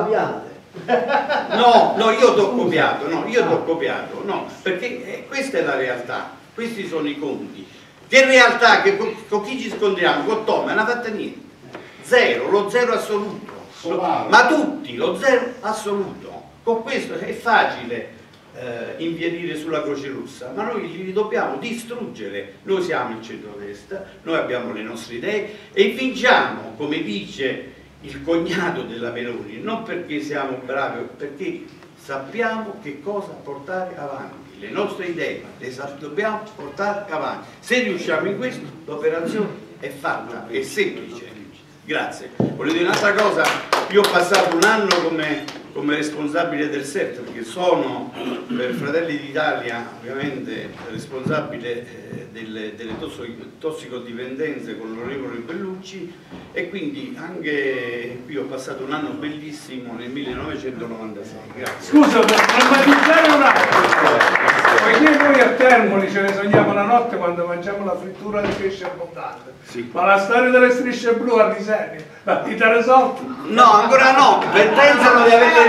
No, io t'ho copiato, no, perché questa è la realtà, questi sono i conti. Che realtà, che con chi ci scontriamo? Con Tom, non ha fatta niente. Zero, lo zero assoluto. Ma tutti, lo zero assoluto. Con questo è facile inviarire sulla Croce Rossa, ma noi li dobbiamo distruggere. Noi siamo il centrodestra, noi abbiamo le nostre idee e vinciamo, come dice il cognato della Meloni, non perché siamo bravi, perché sappiamo che cosa portare avanti. Le nostre idee le dobbiamo portare avanti. Se riusciamo in questo, l'operazione è fatta, è semplice. Grazie. Volevo dire un'altra cosa: io ho passato un anno come responsabile del SERT, perché sono per Fratelli d'Italia ovviamente responsabile delle tossicodipendenze con l'onorevole Bellucci, e quindi anche qui ho passato un anno bellissimo nel 1996. Grazie. Scusa, per drammatizzare un attimo, poiché noi a Termoli ce ne sogniamo la notte quando mangiamo la frittura di pesce abbondante, sì. Ma la storia delle strisce blu a Risenia l'avete risolta? No, ancora no, pensano di averle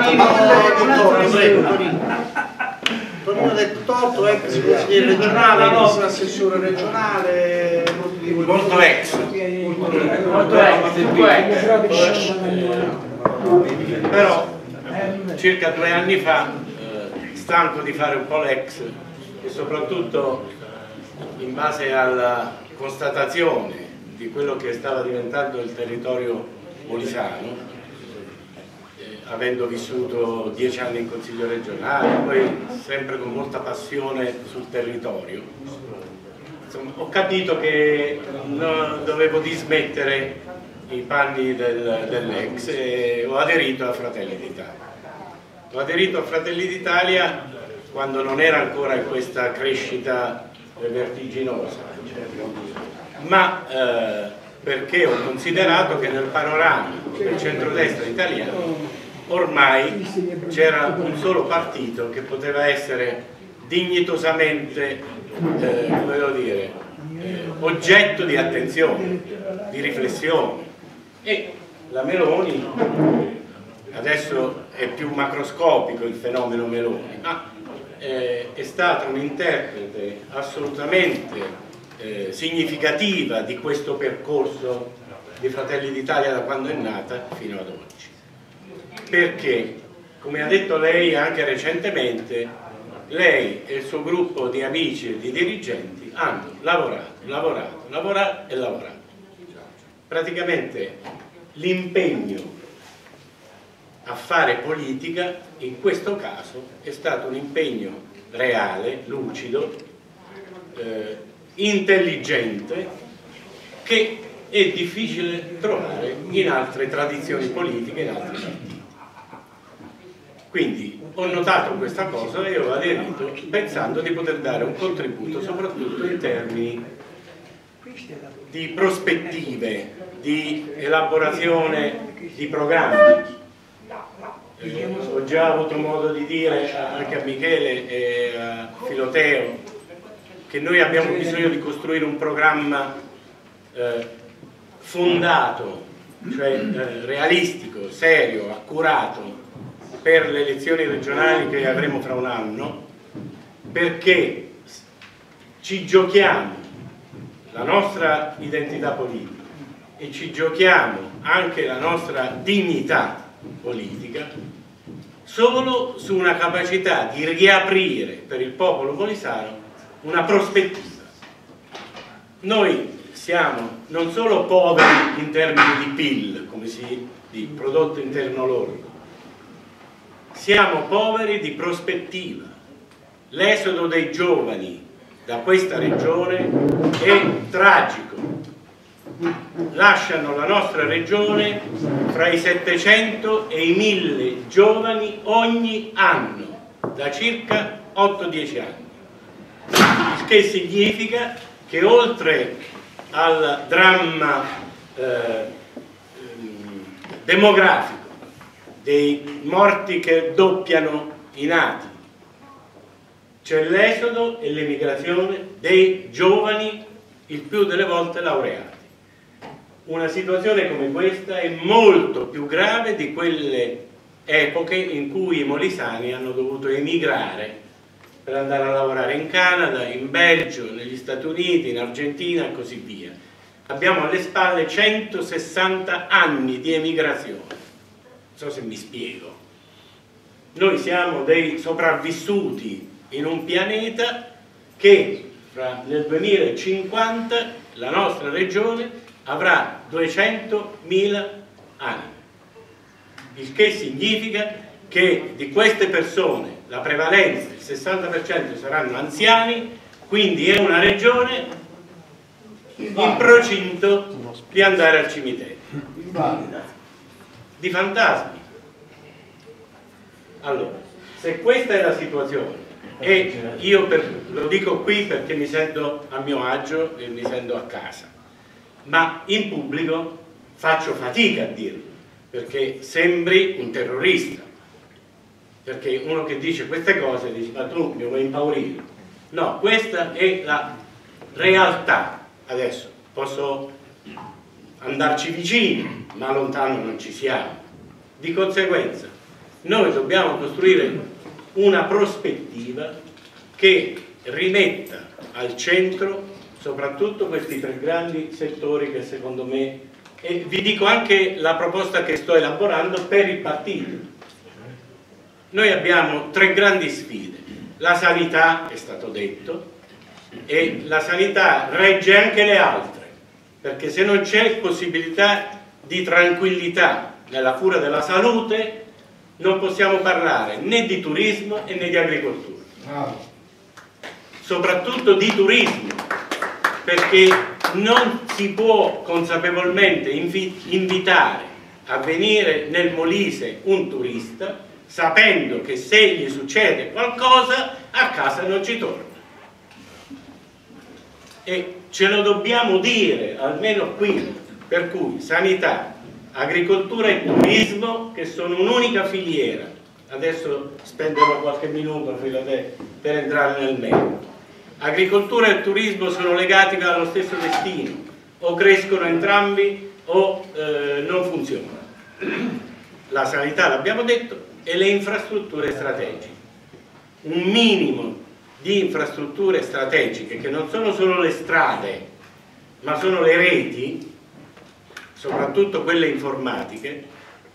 risolte. Tonino Del Torto, ex consigliere regionale, nostro assessore regionale, molto ex. Però circa 2 anni fa, stanco di fare un po' l'ex e soprattutto in base alla constatazione di quello che stava diventando il territorio molisano, avendo vissuto 10 anni in consiglio regionale, poi sempre con molta passione sul territorio, insomma, ho capito che dovevo dismettere i panni dell'ex e ho aderito a Fratelli d'Italia. Ho aderito a Fratelli d'Italia quando non era ancora in questa crescita vertiginosa, ma perché ho considerato che nel panorama del centrodestra italiano ormai c'era un solo partito che poteva essere dignitosamente come devo dire, oggetto di attenzione, di riflessione, e la Meloni, adesso è più macroscopico il fenomeno Meloni, ma è stata un'interprete assolutamente significativa di questo percorso di Fratelli d'Italia da quando è nata fino ad oggi, perché come ha detto lei anche recentemente, lei e il suo gruppo di amici e di dirigenti hanno lavorato. Praticamente l'impegno a fare politica in questo caso è stato un impegno reale, lucido, intelligente, che è difficile trovare in altre tradizioni politiche, in altri partiti. Quindi ho notato questa cosa e ho aderito pensando di poter dare un contributo soprattutto in termini di prospettive, di elaborazione di programmi. Ho già avuto modo di dire anche a Michele e a Filoteo che noi abbiamo bisogno di costruire un programma fondato, cioè realistico, serio, accurato, per le elezioni regionali che avremo fra un anno, perché ci giochiamo la nostra identità politica e ci giochiamo anche la nostra dignità politica solo su una capacità di riaprire per il popolo molisano una prospettiva. Noi siamo non solo poveri in termini di PIL, come di prodotto interno lordo, siamo poveri di prospettiva. L'esodo dei giovani da questa regione è tragico. Lasciano la nostra regione fra i 700 e i 1000 giovani ogni anno, da circa 8-10 anni. Il che significa che oltre al dramma demografico, dei morti che doppiano i nati, c'è l'esodo e l'emigrazione dei giovani, il più delle volte laureati. Una situazione come questa è molto più grave di quelle epoche in cui i molisani hanno dovuto emigrare per andare a lavorare in Canada, in Belgio, negli Stati Uniti, in Argentina e così via. Abbiamo alle spalle 160 anni di emigrazione. Non so se mi spiego. Noi siamo dei sopravvissuti in un pianeta che nel 2050 la nostra regione avrà 200.000 anni, il che significa che di queste persone la prevalenza, il 60% saranno anziani, quindi è una regione in procinto di andare al cimitero, di fantasmi. Allora, se questa è la situazione, e io lo dico qui perché mi sento a mio agio e mi sento a casa, ma in pubblico faccio fatica a dirlo, perché sembri un terrorista, perché uno che dice queste cose dice ma tu mi vuoi impaurire. No, questa è la realtà. Adesso posso andarci vicini, ma lontano non ci siamo. Di conseguenza noi dobbiamo costruire una prospettiva che rimetta al centro soprattutto questi tre grandi settori che secondo me, e vi dico anche la proposta che sto elaborando per il partito. Noi abbiamo tre grandi sfide: la sanità, è stato detto, e la sanità regge anche le altre, perché se non c'è possibilità di tranquillità nella cura della salute non possiamo parlare né di turismo né di agricoltura, soprattutto di turismo, perché non si può consapevolmente invitare a venire nel Molise un turista sapendo che se gli succede qualcosa a casa non ci torna. E ce lo dobbiamo dire almeno qui, per cui sanità, agricoltura e turismo, che sono un'unica filiera. Adesso spenderò qualche minuto per entrare nel merito. Agricoltura e turismo sono legati allo stesso destino, o crescono entrambi o non funzionano. La sanità, l'abbiamo detto, e le infrastrutture strategiche. Un minimo di infrastrutture strategiche, che non sono solo le strade, ma sono le reti, soprattutto quelle informatiche,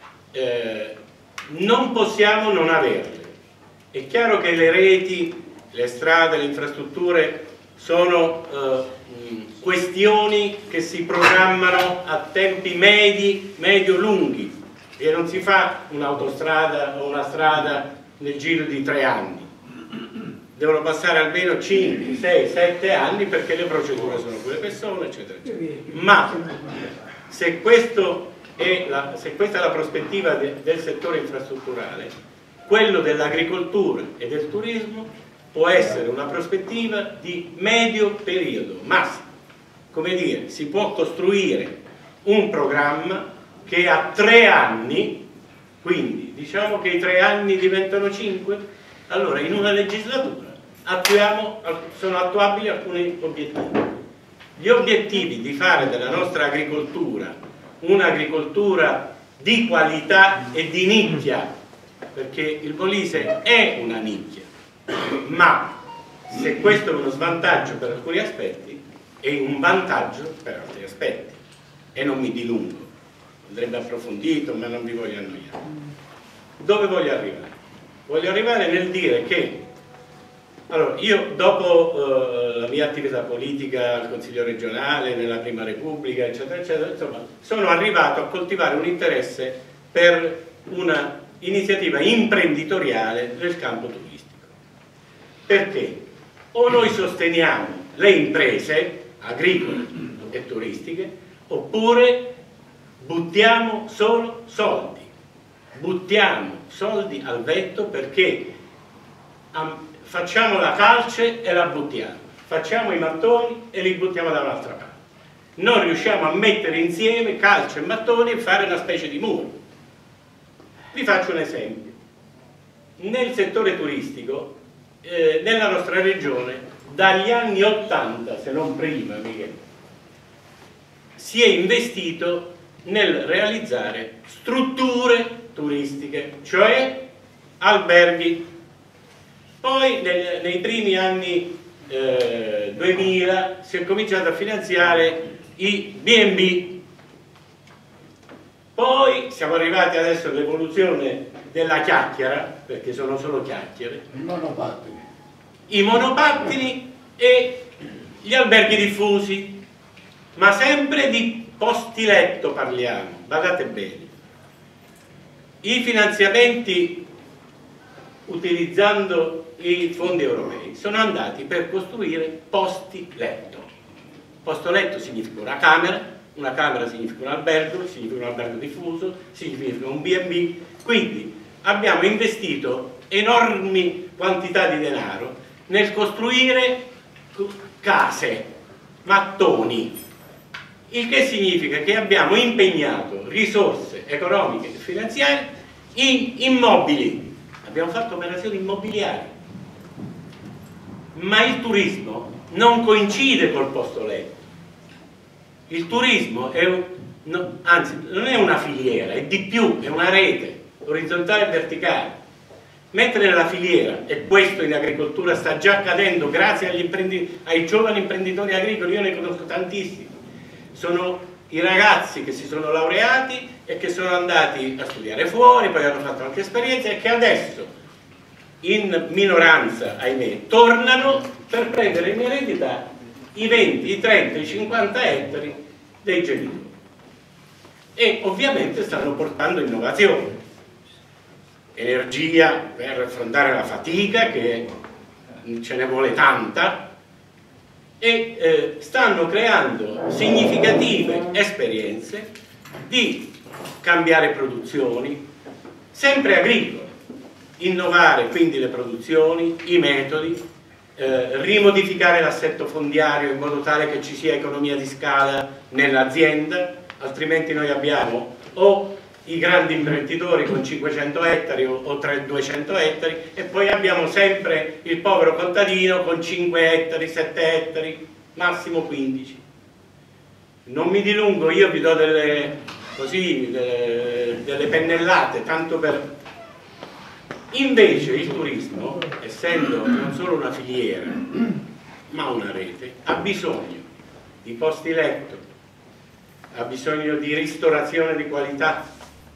non possiamo non averle. È chiaro che le reti, le strade, le infrastrutture sono questioni che si programmano a tempi medi, medio-lunghi, e non si fa un'autostrada o una strada nel giro di 3 anni. Devono passare almeno 5, 6, 7 anni, perché le procedure sono quelle che sono, eccetera, eccetera. Ma se questa è la prospettiva del settore infrastrutturale, quello dell'agricoltura e del turismo può essere una prospettiva di medio periodo, massimo. Come dire, si può costruire un programma che a 3 anni, quindi diciamo che i 3 anni diventano 5, allora in una legislatura sono attuabili alcuni obiettivi. Gli obiettivi di fare della nostra agricoltura un'agricoltura di qualità e di nicchia, perché il Molise è una nicchia, ma se questo è uno svantaggio per alcuni aspetti, è un vantaggio per altri aspetti, e non mi dilungo, andrebbe approfondito, ma non vi voglio annoiare. Dove voglio arrivare? Voglio arrivare nel dire che, allora, io dopo la mia attività politica al Consiglio regionale, nella Prima Repubblica, eccetera, eccetera, insomma, sono arrivato a coltivare un interesse per una iniziativa imprenditoriale nel campo turistico. Perché? O noi sosteniamo le imprese agricole e turistiche, oppure buttiamo solo soldi. Buttiamo soldi al vento, perché facciamo la calce e la buttiamo, facciamo i mattoni e li buttiamo da un'altra parte. Non riusciamo a mettere insieme calce e mattoni e fare una specie di muro. Vi faccio un esempio. Nel settore turistico, nella nostra regione, dagli anni 80, se non prima, si è investito nel realizzare strutture turistiche, cioè alberghi. Poi nei primi anni 2000 si è cominciato a finanziare i B&B. Poi siamo arrivati adesso all'evoluzione della chiacchiera, perché sono solo chiacchiere, i monopattini e gli alberghi diffusi, ma sempre di posti letto parliamo, badate bene. I finanziamenti utilizzando i fondi europei sono andati per costruire posti letto. Posto letto significa una camera significa un albergo diffuso, significa un B&B. Quindi abbiamo investito enormi quantità di denaro nel costruire case, mattoni, il che significa che abbiamo impegnato risorse economiche e finanziarie in immobili. Abbiamo fatto operazioni immobiliari, ma il turismo non coincide col posto letto. Il turismo è anzi, non è una filiera, è di più, è una rete orizzontale e verticale. Mentre nella filiera, e questo in agricoltura sta già accadendo grazie ai giovani imprenditori agricoli, io ne conosco tantissimi, sono i ragazzi che si sono laureati e che sono andati a studiare fuori, poi hanno fatto anche esperienze e che adesso, in minoranza, ahimè, tornano per prendere in eredità i 20, i 30, i 50 ettari dei genitori. E ovviamente stanno portando innovazione, energia per affrontare la fatica, che ce ne vuole tanta, e stanno creando significative esperienze di cambiare produzioni, sempre agricole, innovare quindi le produzioni, i metodi, rimodificare l'assetto fondiario in modo tale che ci sia economia di scala nell'azienda, altrimenti noi abbiamo o i grandi imprenditori con 500 ettari o 200 ettari, e poi abbiamo sempre il povero contadino con 5 ettari, 7 ettari, massimo 15. Non mi dilungo, io vi do delle pennellate, tanto per... Invece il turismo, essendo non solo una filiera, ma una rete, ha bisogno di posti letto, ha bisogno di ristorazione di qualità,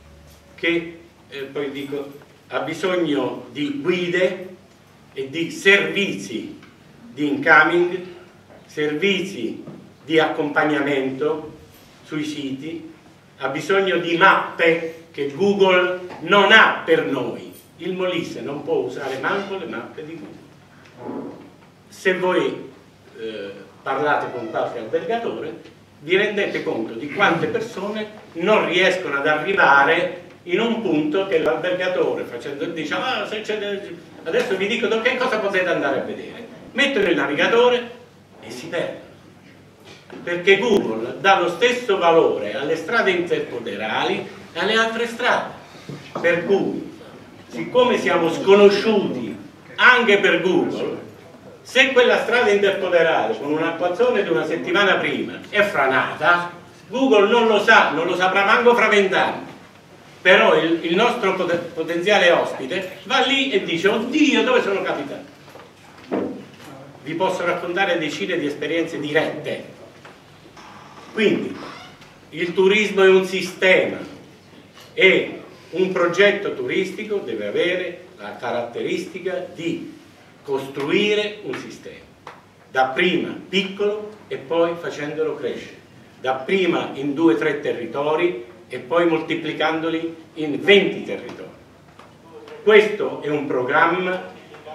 poi dico, ha bisogno di guide e di servizi di incoming, servizi di accompagnamento sui siti, ha bisogno di mappe che Google non ha per noi. Il Molise non può usare manco le mappe di Google. Se voi parlate con qualche albergatore, vi rendete conto di quante persone non riescono ad arrivare in un punto che l'albergatore dice adesso vi dico che cosa potete andare a vedere. Mettono il navigatore e si perdono, perché Google dà lo stesso valore alle strade interpoderali e alle altre strade, per cui siccome siamo sconosciuti anche per Google, se quella strada interpoderale con un acquazzone di una settimana prima è franata, Google non lo sa, non lo saprà manco fra 20 anni. Però il nostro potenziale ospite va lì e dice: oddio, dove sono capitato? Vi posso raccontare decine di esperienze dirette. Quindi il turismo è un sistema e un progetto turistico deve avere la caratteristica di costruire un sistema, dapprima piccolo e poi facendolo crescere, dapprima in 2 o 3 territori e poi moltiplicandoli in 20 territori. Questo è un programma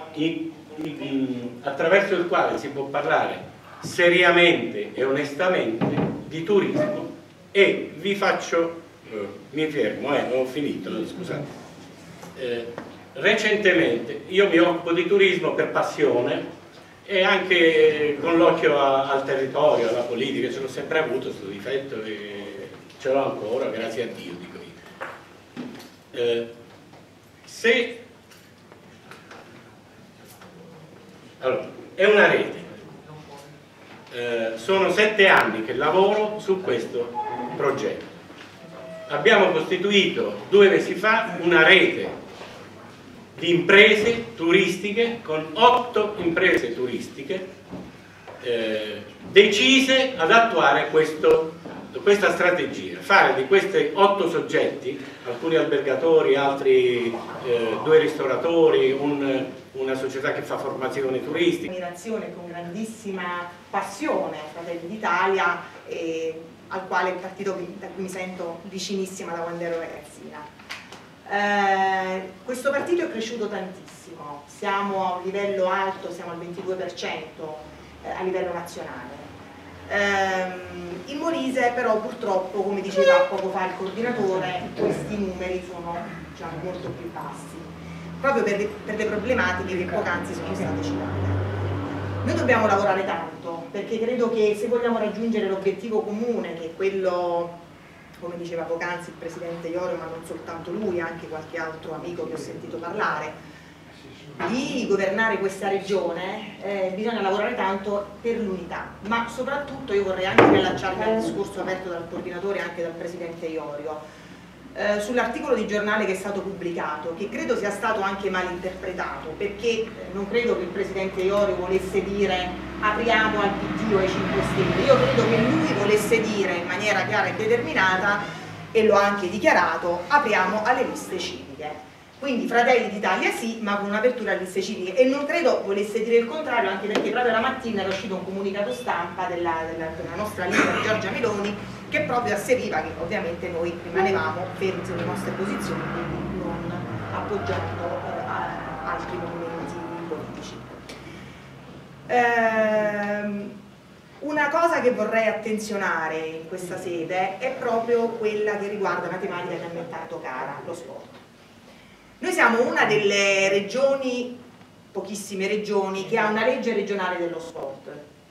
attraverso il quale si può parlare seriamente e onestamente di turismo. E vi faccio, mi fermo, ho finito, scusate. Recentemente io mi occupo di turismo per passione e anche con l'occhio al territorio, alla politica. Ce l'ho sempre avuto questo difetto e ce l'ho ancora, grazie a Dio, dico io. Allora, è una rete. Sono 7 anni che lavoro su questo progetto. Abbiamo costituito 2 mesi fa una rete di imprese turistiche con 8 imprese turistiche decise ad attuare questa strategia, fare di questi 8 soggetti, alcuni albergatori, altri 2 ristoratori, una società che fa formazione turistica. Ammirazione con grandissima passione Fratelli d'Italia, al quale il partito da cui mi sento vicinissima da quando ero ragazzina. Questo partito è cresciuto tantissimo, siamo a un livello alto, siamo al 22% a livello nazionale. In Molise però purtroppo, come diceva poco fa il coordinatore, questi numeri sono molto più bassi, proprio per le problematiche che poc'anzi sono state citate. Noi dobbiamo lavorare tanto, perché credo che se vogliamo raggiungere l'obiettivo comune, che è quello, come diceva poc'anzi il presidente Iorio, ma non soltanto lui, anche qualche altro amico che ho sentito parlare, di governare questa regione, bisogna lavorare tanto per l'unità, ma soprattutto io vorrei anche riallacciarmi al discorso aperto dal coordinatore e anche dal presidente Iorio, sull'articolo di giornale che è stato pubblicato, che credo sia stato anche mal interpretato, perché non credo che il presidente Iorio volesse dire apriamo al PD o ai 5 Stelle, io credo che lui volesse dire in maniera chiara e determinata, e lo ha anche dichiarato, apriamo alle liste civiche. Quindi Fratelli d'Italia sì, ma con un'apertura alle liste civiche, e non credo volesse dire il contrario, anche perché proprio la mattina era uscito un comunicato stampa della nostra leader Giorgia Meloni, che proprio asseriva che ovviamente noi rimanevamo fermi sulle nostre posizioni, quindi non appoggiando altri movimenti politici. Una cosa che vorrei attenzionare in questa sede è proprio quella che riguarda una tematica che a me è tanto cara, lo sport. Noi siamo una delle regioni, pochissime regioni, che ha una legge regionale dello sport.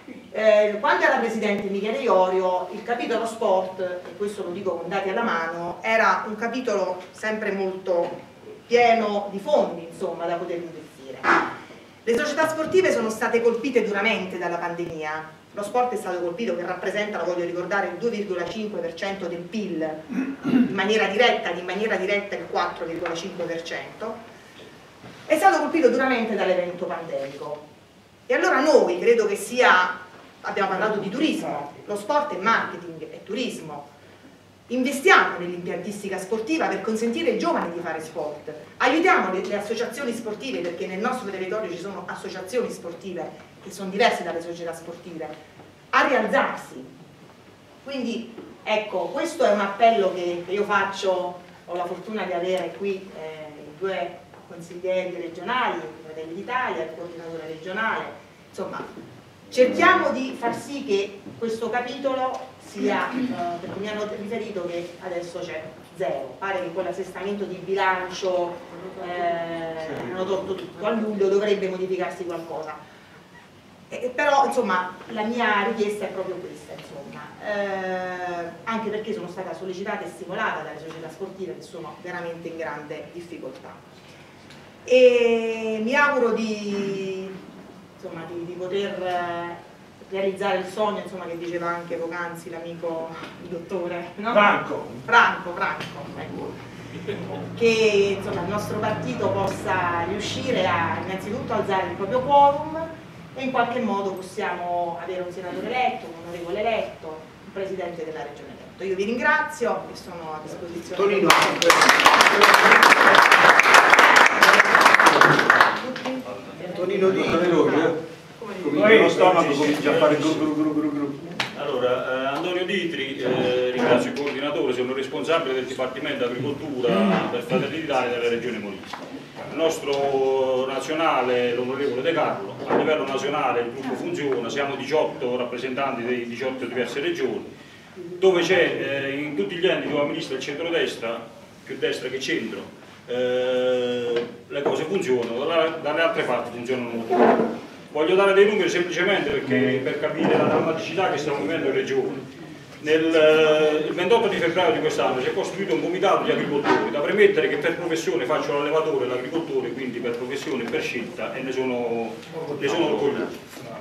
Quando era presidente Michele Iorio, il capitolo sport, e questo lo dico con dati alla mano, era un capitolo sempre molto pieno di fondi, insomma, da poter investire. Le società sportive sono state colpite duramente dalla pandemia. Lo sport è stato colpito, che rappresenta, lo voglio ricordare, il 2,5% del PIL in maniera diretta, ed in maniera diretta il 4,5%. È stato colpito duramente dall'evento pandemico. E allora noi, credo che sia, abbiamo parlato di turismo, lo sport è marketing, è turismo. Investiamo nell'impiantistica sportiva per consentire ai giovani di fare sport, aiutiamo le associazioni sportive, perché nel nostro territorio ci sono associazioni sportive che sono diverse dalle società sportive, a rialzarsi. Quindi ecco, questo è un appello che io faccio, ho la fortuna di avere qui i due consiglieri regionali, Fratelli d'Italia, il coordinatore regionale, insomma cerchiamo di far sì che questo capitolo sia, perché mi hanno riferito che adesso c'è zero, pare che con l'assestamento di bilancio hanno tolto tutto, a luglio dovrebbe modificarsi qualcosa, però insomma la mia richiesta è proprio questa, insomma, anche perché sono stata sollecitata e stimolata dalle società sportive che sono veramente in grande difficoltà, e mi auguro di poter realizzare il sogno, insomma, che diceva anche poc'anzi l'amico il dottore, no? Franco, ecco. Che insomma, il nostro partito possa riuscire a innanzitutto alzare il proprio quorum e in qualche modo possiamo avere un senatore eletto, un onorevole eletto, un presidente della regione eletto. Io vi ringrazio e sono a disposizione. Tonino Allora, Antonio Ditri, ringrazio il coordinatore, sono responsabile del Dipartimento Agricoltura per Fratelli d'Italia della Regione Molise. Il nostro nazionale, l'onorevole De Carlo, a livello nazionale il gruppo funziona, siamo 18 rappresentanti di 18 diverse regioni, dove c'è in tutti gli enti dove amministra il centrodestra, più destra che centro, le cose funzionano, dalle altre parti funzionano molto bene. Voglio dare dei numeri semplicemente per capire la drammaticità che stiamo vivendo in regione. Il 28 di febbraio di quest'anno si è costituito un comitato di agricoltori, da premettere che per professione faccio l'allevatore e l'agricoltore, quindi per professione e per scelta, e ne sono orgoglioso.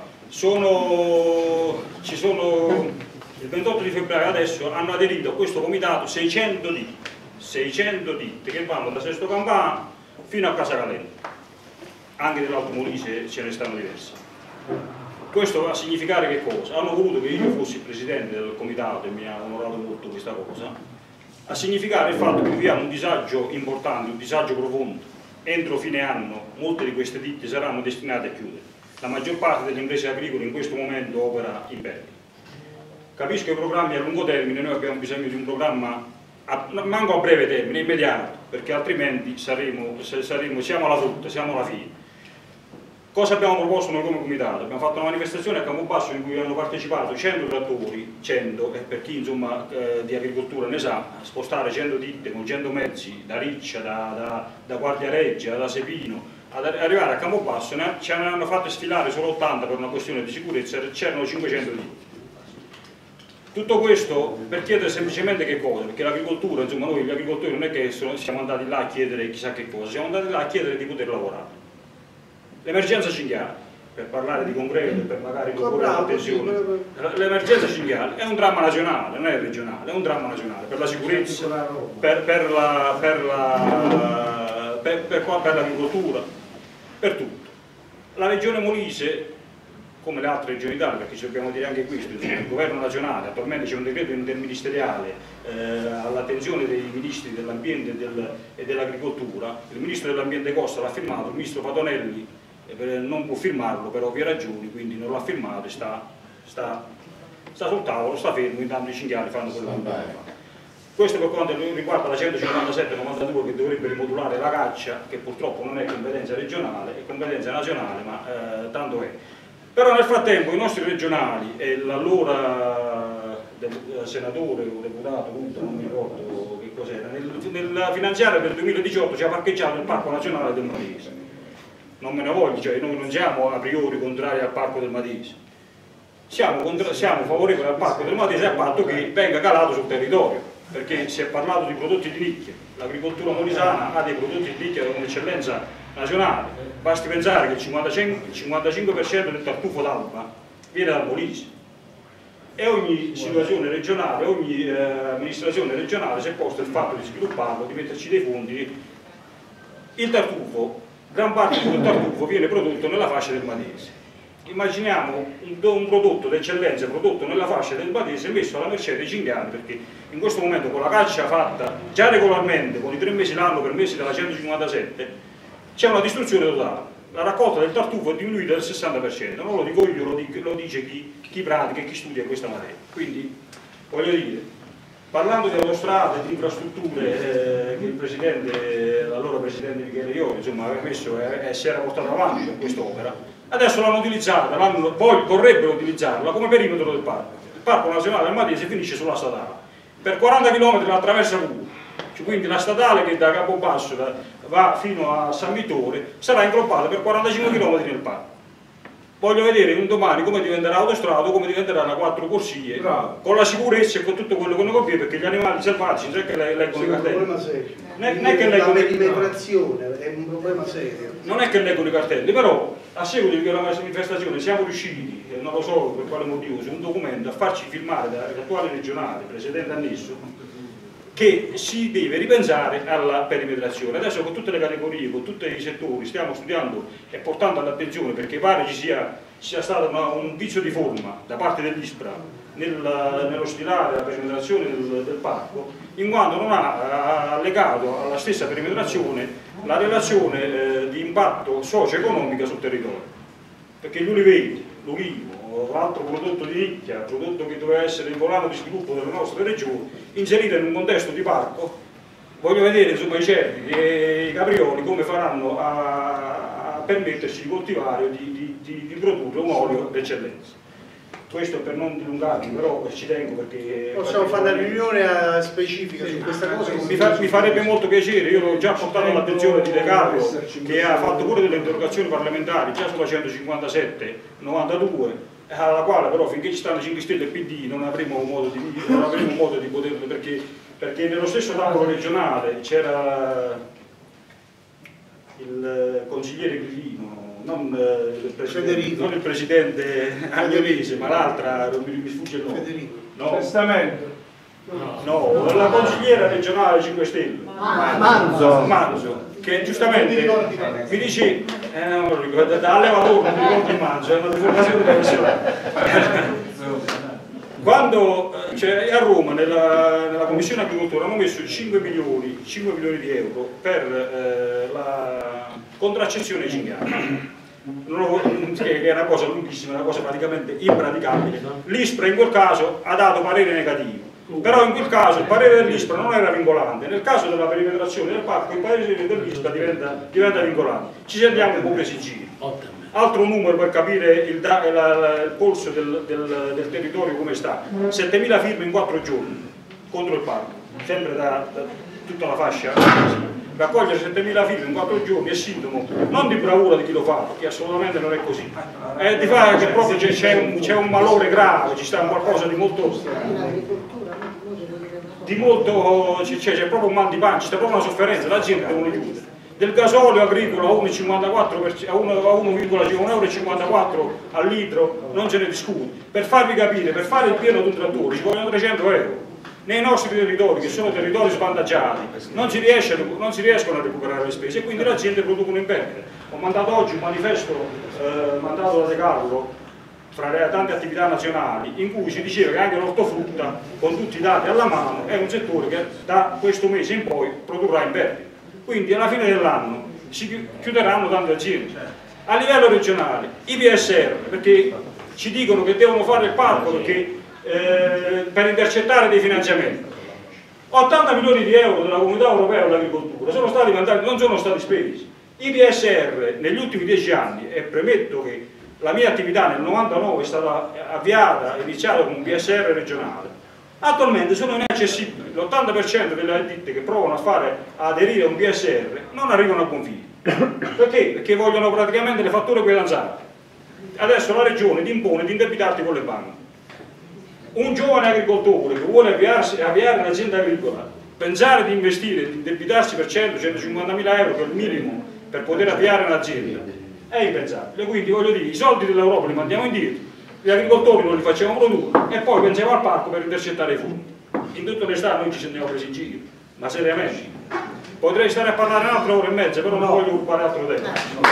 Il 28 di febbraio adesso hanno aderito a questo comitato 600 ditte che vanno da Sesto Campano fino a Casacalento, anche dell'Alto Molise ce ne stanno diverse. Questo va a significare che cosa? Hanno voluto che io fossi il presidente del comitato e mi ha onorato molto questa cosa, a significare il fatto che viviamo un disagio importante, un disagio profondo. Entro fine anno molte di queste ditte saranno destinate a chiudere. La maggior parte delle imprese agricole in questo momento opera in perdita. Capisco i programmi a lungo termine, noi abbiamo bisogno di un programma manco a breve termine, immediato, perché altrimenti siamo alla frutta, siamo alla fine. Cosa abbiamo proposto noi come comitato? Abbiamo fatto una manifestazione a Campobasso in cui hanno partecipato 100 trattori, 100, e per chi insomma di agricoltura ne sa, spostare 100 ditte con 100 mezzi da Riccia, da Guardia Reggia, da Sepino, ad arrivare a Campobasso, ci hanno fatto sfilare solo 80 per una questione di sicurezza, c'erano 500 ditte. Tutto questo per chiedere semplicemente che cosa? Perché l'agricoltura, insomma noi gli agricoltori non è che siamo andati là a chiedere chissà che cosa, siamo andati là a chiedere di poter lavorare. L'emergenza cinghiale, per parlare di concreto, per magari con attenzione, l'emergenza cinghiale è un dramma nazionale, non è regionale, è un dramma nazionale, per la sicurezza, per l'agricoltura, per tutto. La regione Molise, come le altre regioni d'Italia, perché ci dobbiamo dire anche questo, il governo nazionale, attualmente c'è un decreto interministeriale all'attenzione dei ministri dell'ambiente e dell'agricoltura, il ministro dell'ambiente Costa l'ha firmato, il ministro Patonelli non può firmarlo per ovvie ragioni, quindi non l'ha firmato e sta sul tavolo, sta fermo, intanto i cinghiali fanno quello che devono fare. Questo per quanto riguarda la 157-92 che dovrebbe rimodulare la caccia, che purtroppo non è competenza regionale, è competenza nazionale, ma tanto è. Però nel frattempo i nostri regionali e l'allora senatore o deputato, non mi ricordo che cos'era, nella finanziaria del 2018 ci ha parcheggiato il Parco Nazionale del Matese. Non me ne voglio, cioè noi non siamo a priori contrari al Parco del Matese. siamo favorevoli al parco del Matese a patto che venga calato sul territorio, perché si è parlato di prodotti di nicchia, l'agricoltura molisana ha dei prodotti di nicchia con eccellenza nazionale, basti pensare che il 55% del tartufo d'Alba viene dal Molise e ogni situazione regionale, ogni amministrazione regionale si è posta il fatto di svilupparlo, di metterci dei fondi. Il tartufo, gran parte del tartufo viene prodotto nella fascia del Matese. Immaginiamo un prodotto d'eccellenza prodotto nella fascia del Matese messo alla mercé dei cinghiali, perché in questo momento con la caccia fatta già regolarmente, con i 3 mesi l'anno permessi dalla 157, c'è una distruzione totale. La raccolta del tartufo è diminuita del 60%, non lo dico io, lo dice chi pratica e chi studia questa materia. Quindi, voglio dire, parlando di autostrade, di infrastrutture che il presidente, l'allora presidente Michele Iori, insomma, aveva messo e si era portato avanti con quest'opera, adesso l'hanno utilizzata, vorrebbero utilizzarla come perimetro del parco. Il parco nazionale del Matese finisce sulla statale. Per 40 km la attraversa pure. Quindi la statale che da Capobasso va fino a San Vittore sarà inglobbata per 45 km nel parco. Voglio vedere un domani come diventerà autostrada, come diventerà una 4 corsie, con la sicurezza e con tutto quello che non conviene, perché gli animali selvatici non è che leggono i cartelli. Non è che leggono la perimetrazione è un problema serio. Non è che leggono i cartelli, però a seguito di quella manifestazione siamo riusciti, non lo so per quale motivo, su un documento a farci firmare dall'attuale regionale, presidente Annesso, che si deve ripensare alla perimetrazione. Adesso con tutte le categorie, con tutti i settori stiamo studiando e portando all'attenzione, perché pare ci sia stato un vizio di forma da parte dell'ISPRA nello stilare la perimetrazione del parco, in quanto non ha allegato alla stessa perimetrazione la relazione di impatto socio-economico sul territorio, perché gli uliveti, l'ulivo, l'altro prodotto di nicchia, prodotto che doveva essere il volano di sviluppo delle nostre regioni, inserito in un contesto di parco, voglio vedere insomma i cervi e i caprioli come faranno a permetterci di coltivare o di produrre un olio d'eccellenza. Questo è per non dilungarmi, però ci tengo perché... Possiamo fare una riunione specifica su questa cosa? Mi farebbe molto piacere, io l'ho già portato all'attenzione di De Carlo, che ha fatto pure delle interrogazioni parlamentari, già sulla 157-92, alla quale però finché ci stanno 5 Stelle e PD non avremo modo di poterle, perché nello stesso tavolo regionale c'era il consigliere Grillino, non il presidente Agnolese, ma l'altra, mi sfugge il nome. No. Testamento. No, la consigliera regionale 5 Stelle. Manzo, che giustamente mi dice, non lo ricordo, da allevatore, non mi ricordo il Manzo, è una deformazione professionale. Quando a Roma nella Commissione Agricoltura hanno messo 5 milioni di euro per la contraccezione ai cinghiali, che è una cosa lunghissima, una cosa praticamente impraticabile. L'ISPRA in quel caso ha dato parere negativo, però in quel caso il parere dell'ISPRA non era vincolante. Nel caso della perimetrazione del parco il parere dell'ISPRA diventa vincolante. Ci sentiamo un po' presi in giro. Altro numero per capire il polso del territorio come sta: 7.000 firme in 4 giorni contro il parco, sempre da tutta la fascia. Raccogliere 7.000 firme in 4 giorni è sintomo non di bravura di chi lo fa, che assolutamente non è così, è di fare che proprio c'è un malore grave, ci sta qualcosa di molto c'è proprio un mal di pancia, c'è proprio una sofferenza, la gente devono chiudere. Del gasolio agricolo a 1,54 a 1,54 euro al litro non se ne discute. Per farvi capire, per fare il pieno di un trattore ci vogliono 300 euro. Nei nostri territori, che sono territori svantaggiati, non si riescono a recuperare le spese e quindi le aziende producono in perdita. Ho mandato oggi un manifesto mandato da De Carlo fra le tante attività nazionali, in cui si diceva che anche l'ortofrutta, con tutti i dati alla mano, è un settore che da questo mese in poi produrrà in perdita. Quindi alla fine dell'anno si chiuderanno tante aziende. A livello regionale, i PSR, perché ci dicono che devono fare il parco perché per intercettare dei finanziamenti. 80 milioni di euro della Comunità Europea all'agricoltura non sono stati spesi. I PSR negli ultimi 10 anni, e premetto che la mia attività nel 99 è stata iniziata con un PSR regionale, attualmente sono inaccessibili. L'80% delle ditte che provano a aderire a un PSR non arrivano a buon fine. Perché? Perché vogliono praticamente le fatture pietanzate. Adesso la regione ti impone di indebitarti con le banche. Un giovane agricoltore che vuole avviare un'azienda agricola, pensare di investire, di indebitarsi per 100-150.000 euro, che è il minimo per poter avviare un'azienda, è impensabile. Quindi voglio dire, i soldi dell'Europa li mandiamo indietro, gli agricoltori non li facciamo produrre e poi pensiamo al parco per intercettare i fondi. In tutta onestà noi ci sentiamo presi in giro, ma seriamente. Potrei stare a parlare un'altra ora e mezza, però non voglio occupare altro tempo.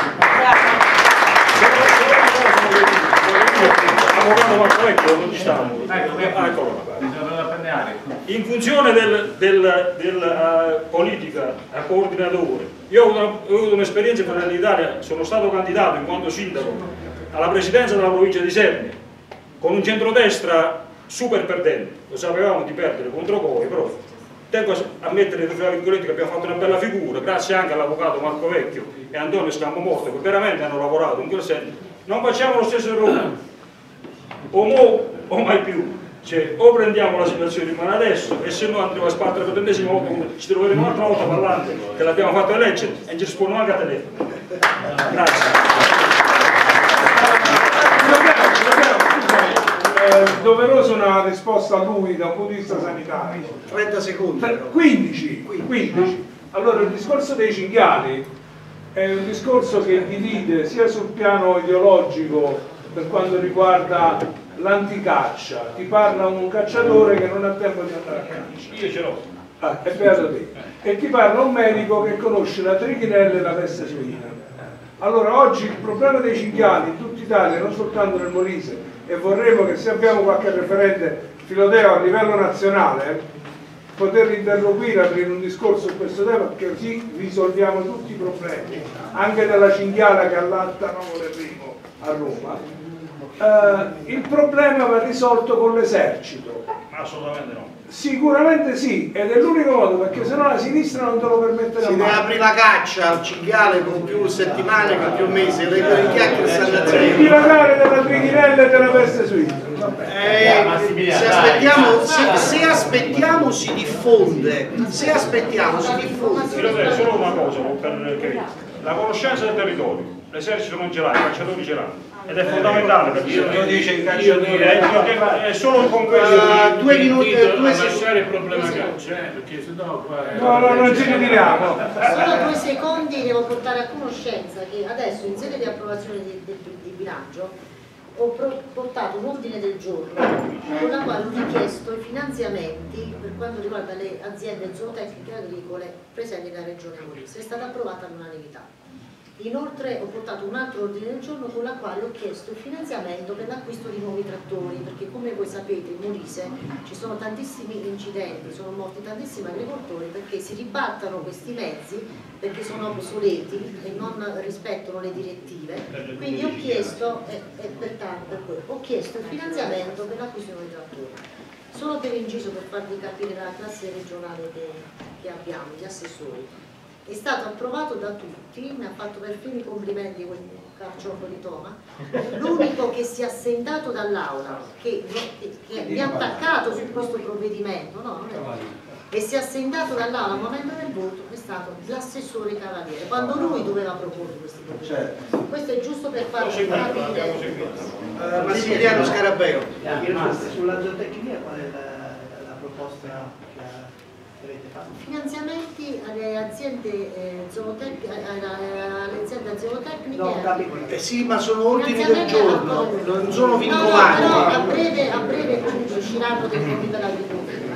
Avvocato Marco Vecchio, non ci stiamo. In funzione della politica a coordinatore, io ho avuto un'esperienza in Fratelli d'Italia, sono stato candidato in quanto sindaco alla presidenza della provincia di Sernia con un centrodestra super perdente, lo sapevamo di perdere contro Coi, però tengo a mettere tra virgolette che abbiamo fatto una bella figura, grazie anche all'avvocato Marco Vecchio e Antonio Scambomorto che veramente hanno lavorato in quel senso. Non facciamo lo stesso errore, o mo o mai più, cioè o prendiamo la situazione in mano adesso e se no andremo a sbattere per l'ennesima volta, ci troveremo un'altra volta parlando che l'abbiamo fatto eleggere e ci rispondono anche a telefono. Grazie. Doverosa una risposta a lui da un punto di vista sanitario. 30 secondi. 15. Allora il discorso dei cinghiali è un discorso che divide sia sul piano ideologico per quanto riguarda l'anticaccia. Ti parla un cacciatore che non ha tempo di andare a caccia. Io ce l'ho. È beato te. E ti parla un medico che conosce la trichinella e la peste suina. Allora oggi il problema dei cinghiali in tutta Italia, non soltanto nel Molise, e vorremmo che se abbiamo qualche referente filodeo a livello nazionale poter interloquire, aprire un discorso su questo tema, perché così risolviamo tutti i problemi, anche della cinghiala che allatta Novole Primo a Roma. Il problema va risolto con l'esercito. Assolutamente no. Sicuramente sì, ed è l'unico modo, perché sennò la sinistra non te lo permetterà mai. Si deve aprire la caccia al cinghiale con più settimane, con più mesi, le chiacchiere stanno a zero. Divagare della trichinella e della peste suina. Se aspettiamo si diffonde. Se aspettiamo si diffonde. Io solo una cosa per capire. La conoscenza del territorio, l'esercito non ce l'ha, i cacciatori ce l'hanno. Ed è fondamentale perché lo dice il cacciatore è solo con questo 2 minuti a lasciare il problema caccia, perché sennò no, non ci ritiriamo. Solo 2 secondi devo portare a conoscenza che adesso in sede di approvazione di bilancio ho portato un ordine del giorno con la quale ho richiesto i finanziamenti per quanto riguarda le aziende zootecniche agricole presenti nella regione Molise. È stata approvata all'unanimità. Inoltre ho portato un altro ordine del giorno con la quale ho chiesto il finanziamento per l'acquisto di nuovi trattori, perché come voi sapete in Molise ci sono tantissimi incidenti, sono morti tantissimi agricoltori perché si ribattano questi mezzi perché sono obsoleti e non rispettano le direttive. Quindi ho chiesto, ho chiesto il finanziamento per l'acquisto di nuovi trattori. Solo per inciso, per farvi capire la classe regionale che abbiamo, gli assessori. È stato approvato da tutti, mi ha fatto perfino i complimenti quel carciofo di Toma, l'unico che si è assentato dall'aula, che mi ha attaccato su questo provvedimento, e si è assentato dall'aula al momento del voto è stato l'assessore Cavaliere, quando lui doveva proporre questi provvedimenti. Questo è giusto per farvi capire. Massimiliano Scarabeo. Sulla zootecnia qual è la proposta? Finanziamenti alle aziende zootecniche. No, sì, ma sono ordini del giorno, non sono vincolanti. No, però a breve usciranno dei fondi per l'agricoltura.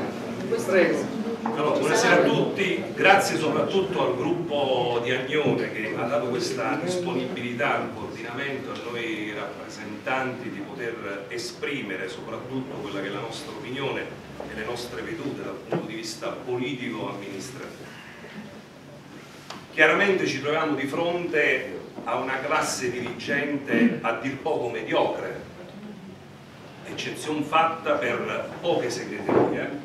Allora, buonasera a tutti, grazie soprattutto al gruppo di Agnone che ha dato questa disponibilità al coordinamento, a noi rappresentanti di poter esprimere soprattutto quella che è la nostra opinione e le nostre vedute dal punto di vista politico-amministrativo. Chiaramente ci troviamo di fronte a una classe dirigente a dir poco mediocre, eccezione fatta per poche segreterie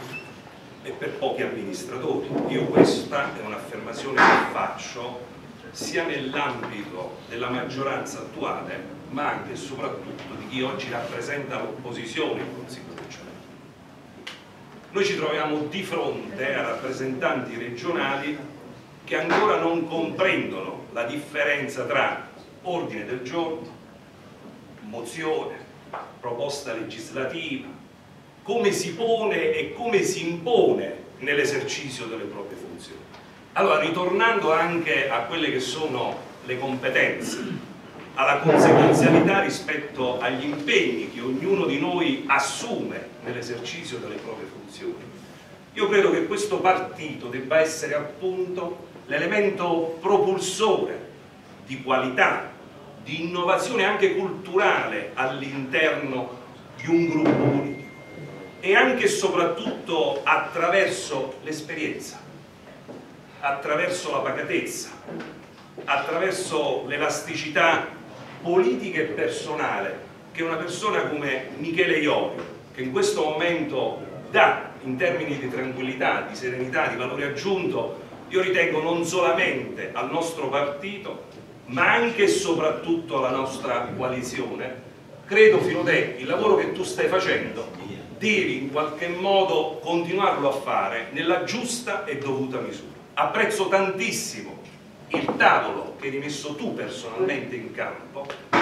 e per pochi amministratori. Io questa è un'affermazione che faccio sia nell'ambito della maggioranza attuale, ma anche e soprattutto di chi oggi rappresenta l'opposizione in Consiglio regionale. Noi ci troviamo di fronte a rappresentanti regionali che ancora non comprendono la differenza tra ordine del giorno, mozione, proposta legislativa, come si pone e come si impone nell'esercizio delle proprie funzioni. Allora, ritornando anche a quelle che sono le competenze, alla conseguenzialità rispetto agli impegni che ognuno di noi assume nell'esercizio delle proprie funzioni, io credo che questo partito debba essere appunto l'elemento propulsore di qualità, di innovazione anche culturale all'interno di un gruppo politico, e anche e soprattutto attraverso l'esperienza, attraverso la pacatezza, attraverso l'elasticità politica e personale che una persona come Michele Iorio, che in questo momento dà in termini di tranquillità, di serenità, di valore aggiunto, io ritengo non solamente al nostro partito, ma anche e soprattutto alla nostra coalizione. Credo, Filodè, il lavoro che tu stai facendo devi in qualche modo continuarlo a fare nella giusta e dovuta misura. Apprezzo tantissimo il tavolo che hai rimesso tu personalmente in campo,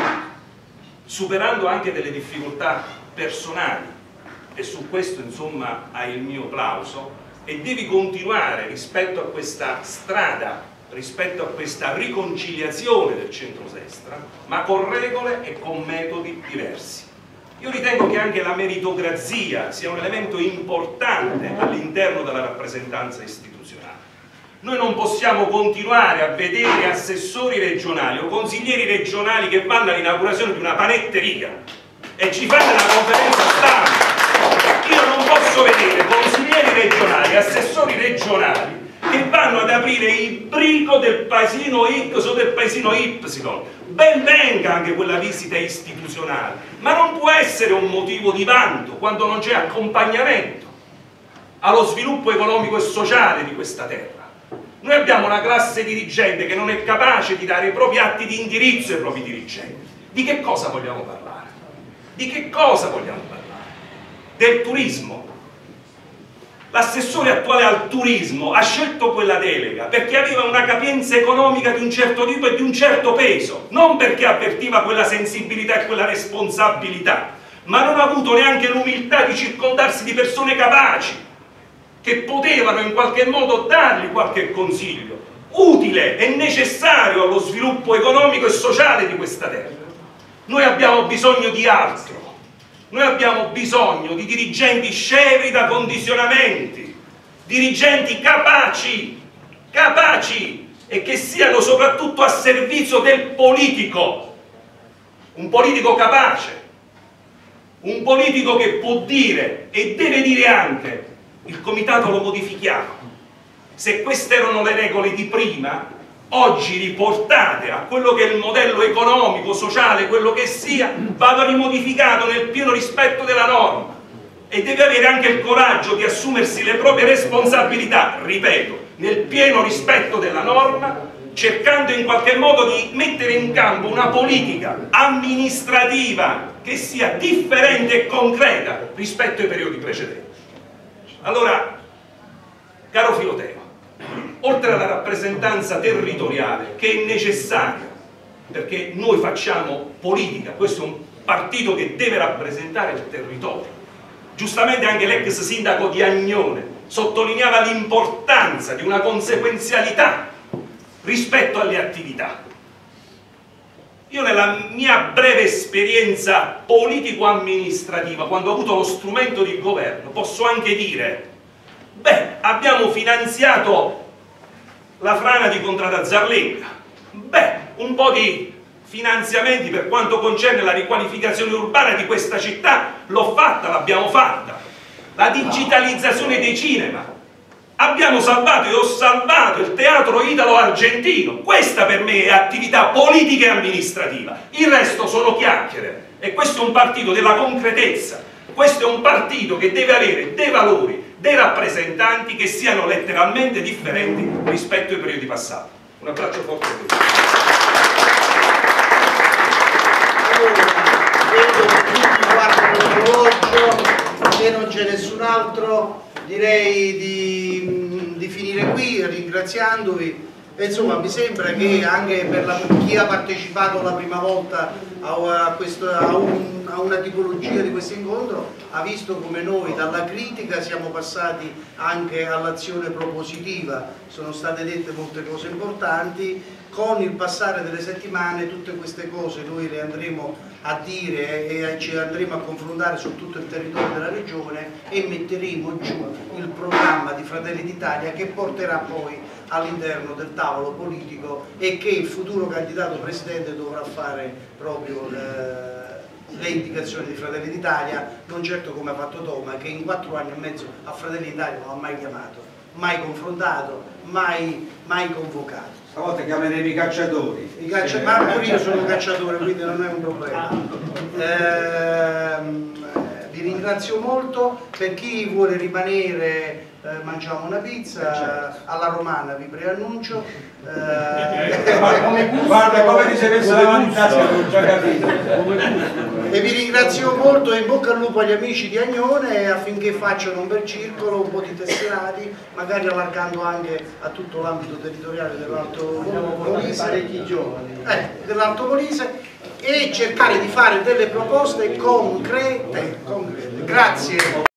superando anche delle difficoltà personali, e su questo insomma hai il mio plauso, e devi continuare rispetto a questa strada, rispetto a questa riconciliazione del centrodestra, ma con regole e con metodi diversi. Io ritengo che anche la meritocrazia sia un elemento importante all'interno della rappresentanza istituzionale. Noi non possiamo continuare a vedere assessori regionali o consiglieri regionali che vanno all'inaugurazione di una panetteria e ci fanno una conferenza stampa. Io non posso vedere consiglieri regionali, assessori regionali che vanno ad aprire il brico del paesino X o del paesino Y. Ben venga anche quella visita istituzionale, ma non può essere un motivo di vanto quando non c'è accompagnamento allo sviluppo economico e sociale di questa terra. Noi abbiamo una classe dirigente che non è capace di dare i propri atti di indirizzo ai propri dirigenti. Di che cosa vogliamo parlare? Di che cosa vogliamo parlare? Del turismo. L'assessore attuale al turismo ha scelto quella delega perché aveva una capienza economica di un certo tipo e di un certo peso, non perché avvertiva quella sensibilità e quella responsabilità, ma non ha avuto neanche l'umiltà di circondarsi di persone capaci, che potevano in qualche modo dargli qualche consiglio utile e necessario allo sviluppo economico e sociale di questa terra. Noi abbiamo bisogno di altro. Noi abbiamo bisogno di dirigenti scevri da condizionamenti, dirigenti capaci e che siano soprattutto a servizio del politico, un politico capace, un politico che può dire e deve dire anche: il comitato lo modifichiamo. Se queste erano le regole di prima, oggi riportate a quello che è il modello economico, sociale, quello che sia, vado rimodificato nel pieno rispetto della norma, e deve avere anche il coraggio di assumersi le proprie responsabilità, ripeto, nel pieno rispetto della norma, cercando in qualche modo di mettere in campo una politica amministrativa che sia differente e concreta rispetto ai periodi precedenti. Allora, caro Filoteo, oltre alla rappresentanza territoriale, che è necessaria, perché noi facciamo politica, questo è un partito che deve rappresentare il territorio. Giustamente anche l'ex sindaco di Agnone sottolineava l'importanza di una conseguenzialità rispetto alle attività. Io nella mia breve esperienza politico-amministrativa, quando ho avuto lo strumento di governo, posso anche dire: beh, abbiamo finanziato la frana di Contrada Zarlenga, beh, un po' di finanziamenti per quanto concerne la riqualificazione urbana di questa città l'ho fatta, l'abbiamo fatta, la digitalizzazione dei cinema, abbiamo salvato e ho salvato il teatro italo-argentino. Questa per me è attività politica e amministrativa, il resto sono chiacchiere, e questo è un partito della concretezza, questo è un partito che deve avere dei valori, dei rappresentanti che siano letteralmente differenti rispetto ai periodi passati. Un abbraccio forte a tutti. Vedo che tutti guardano l'orologio, se non c'è nessun altro direi di finire qui ringraziandovi E insomma mi sembra che anche per chi ha partecipato la prima volta a una tipologia di questo incontro ha visto come noi dalla critica siamo passati anche all'azione propositiva, sono state dette molte cose importanti. Con il passare delle settimane tutte queste cose noi le andremo a dire e ci andremo a confrontare su tutto il territorio della regione e metteremo giù il programma di Fratelli d'Italia che porterà poi all'interno del tavolo politico e che il futuro candidato presidente dovrà fare proprio le indicazioni di Fratelli d'Italia, non certo come ha fatto Toma, che in 4 anni e mezzo a Fratelli d'Italia non ha mai chiamato, mai confrontato, mai convocato. Stavolta chiameremo i cacciatori. Ma pure io sono un cacciatore, quindi non è un problema. Vi ringrazio molto. Per chi vuole rimanere, mangiamo una pizza alla romana, vi preannuncio. Guarda come dice messo la mano in tasca, non ho già capito. E vi ringrazio molto e in bocca al lupo agli amici di Agnone affinché facciano un bel circolo, un po' di tesserati, magari allargando anche a tutto l'ambito territoriale dell'Alto Molise, parecchi giovani dell'Alto Molise, e cercare di fare delle proposte concrete. Grazie.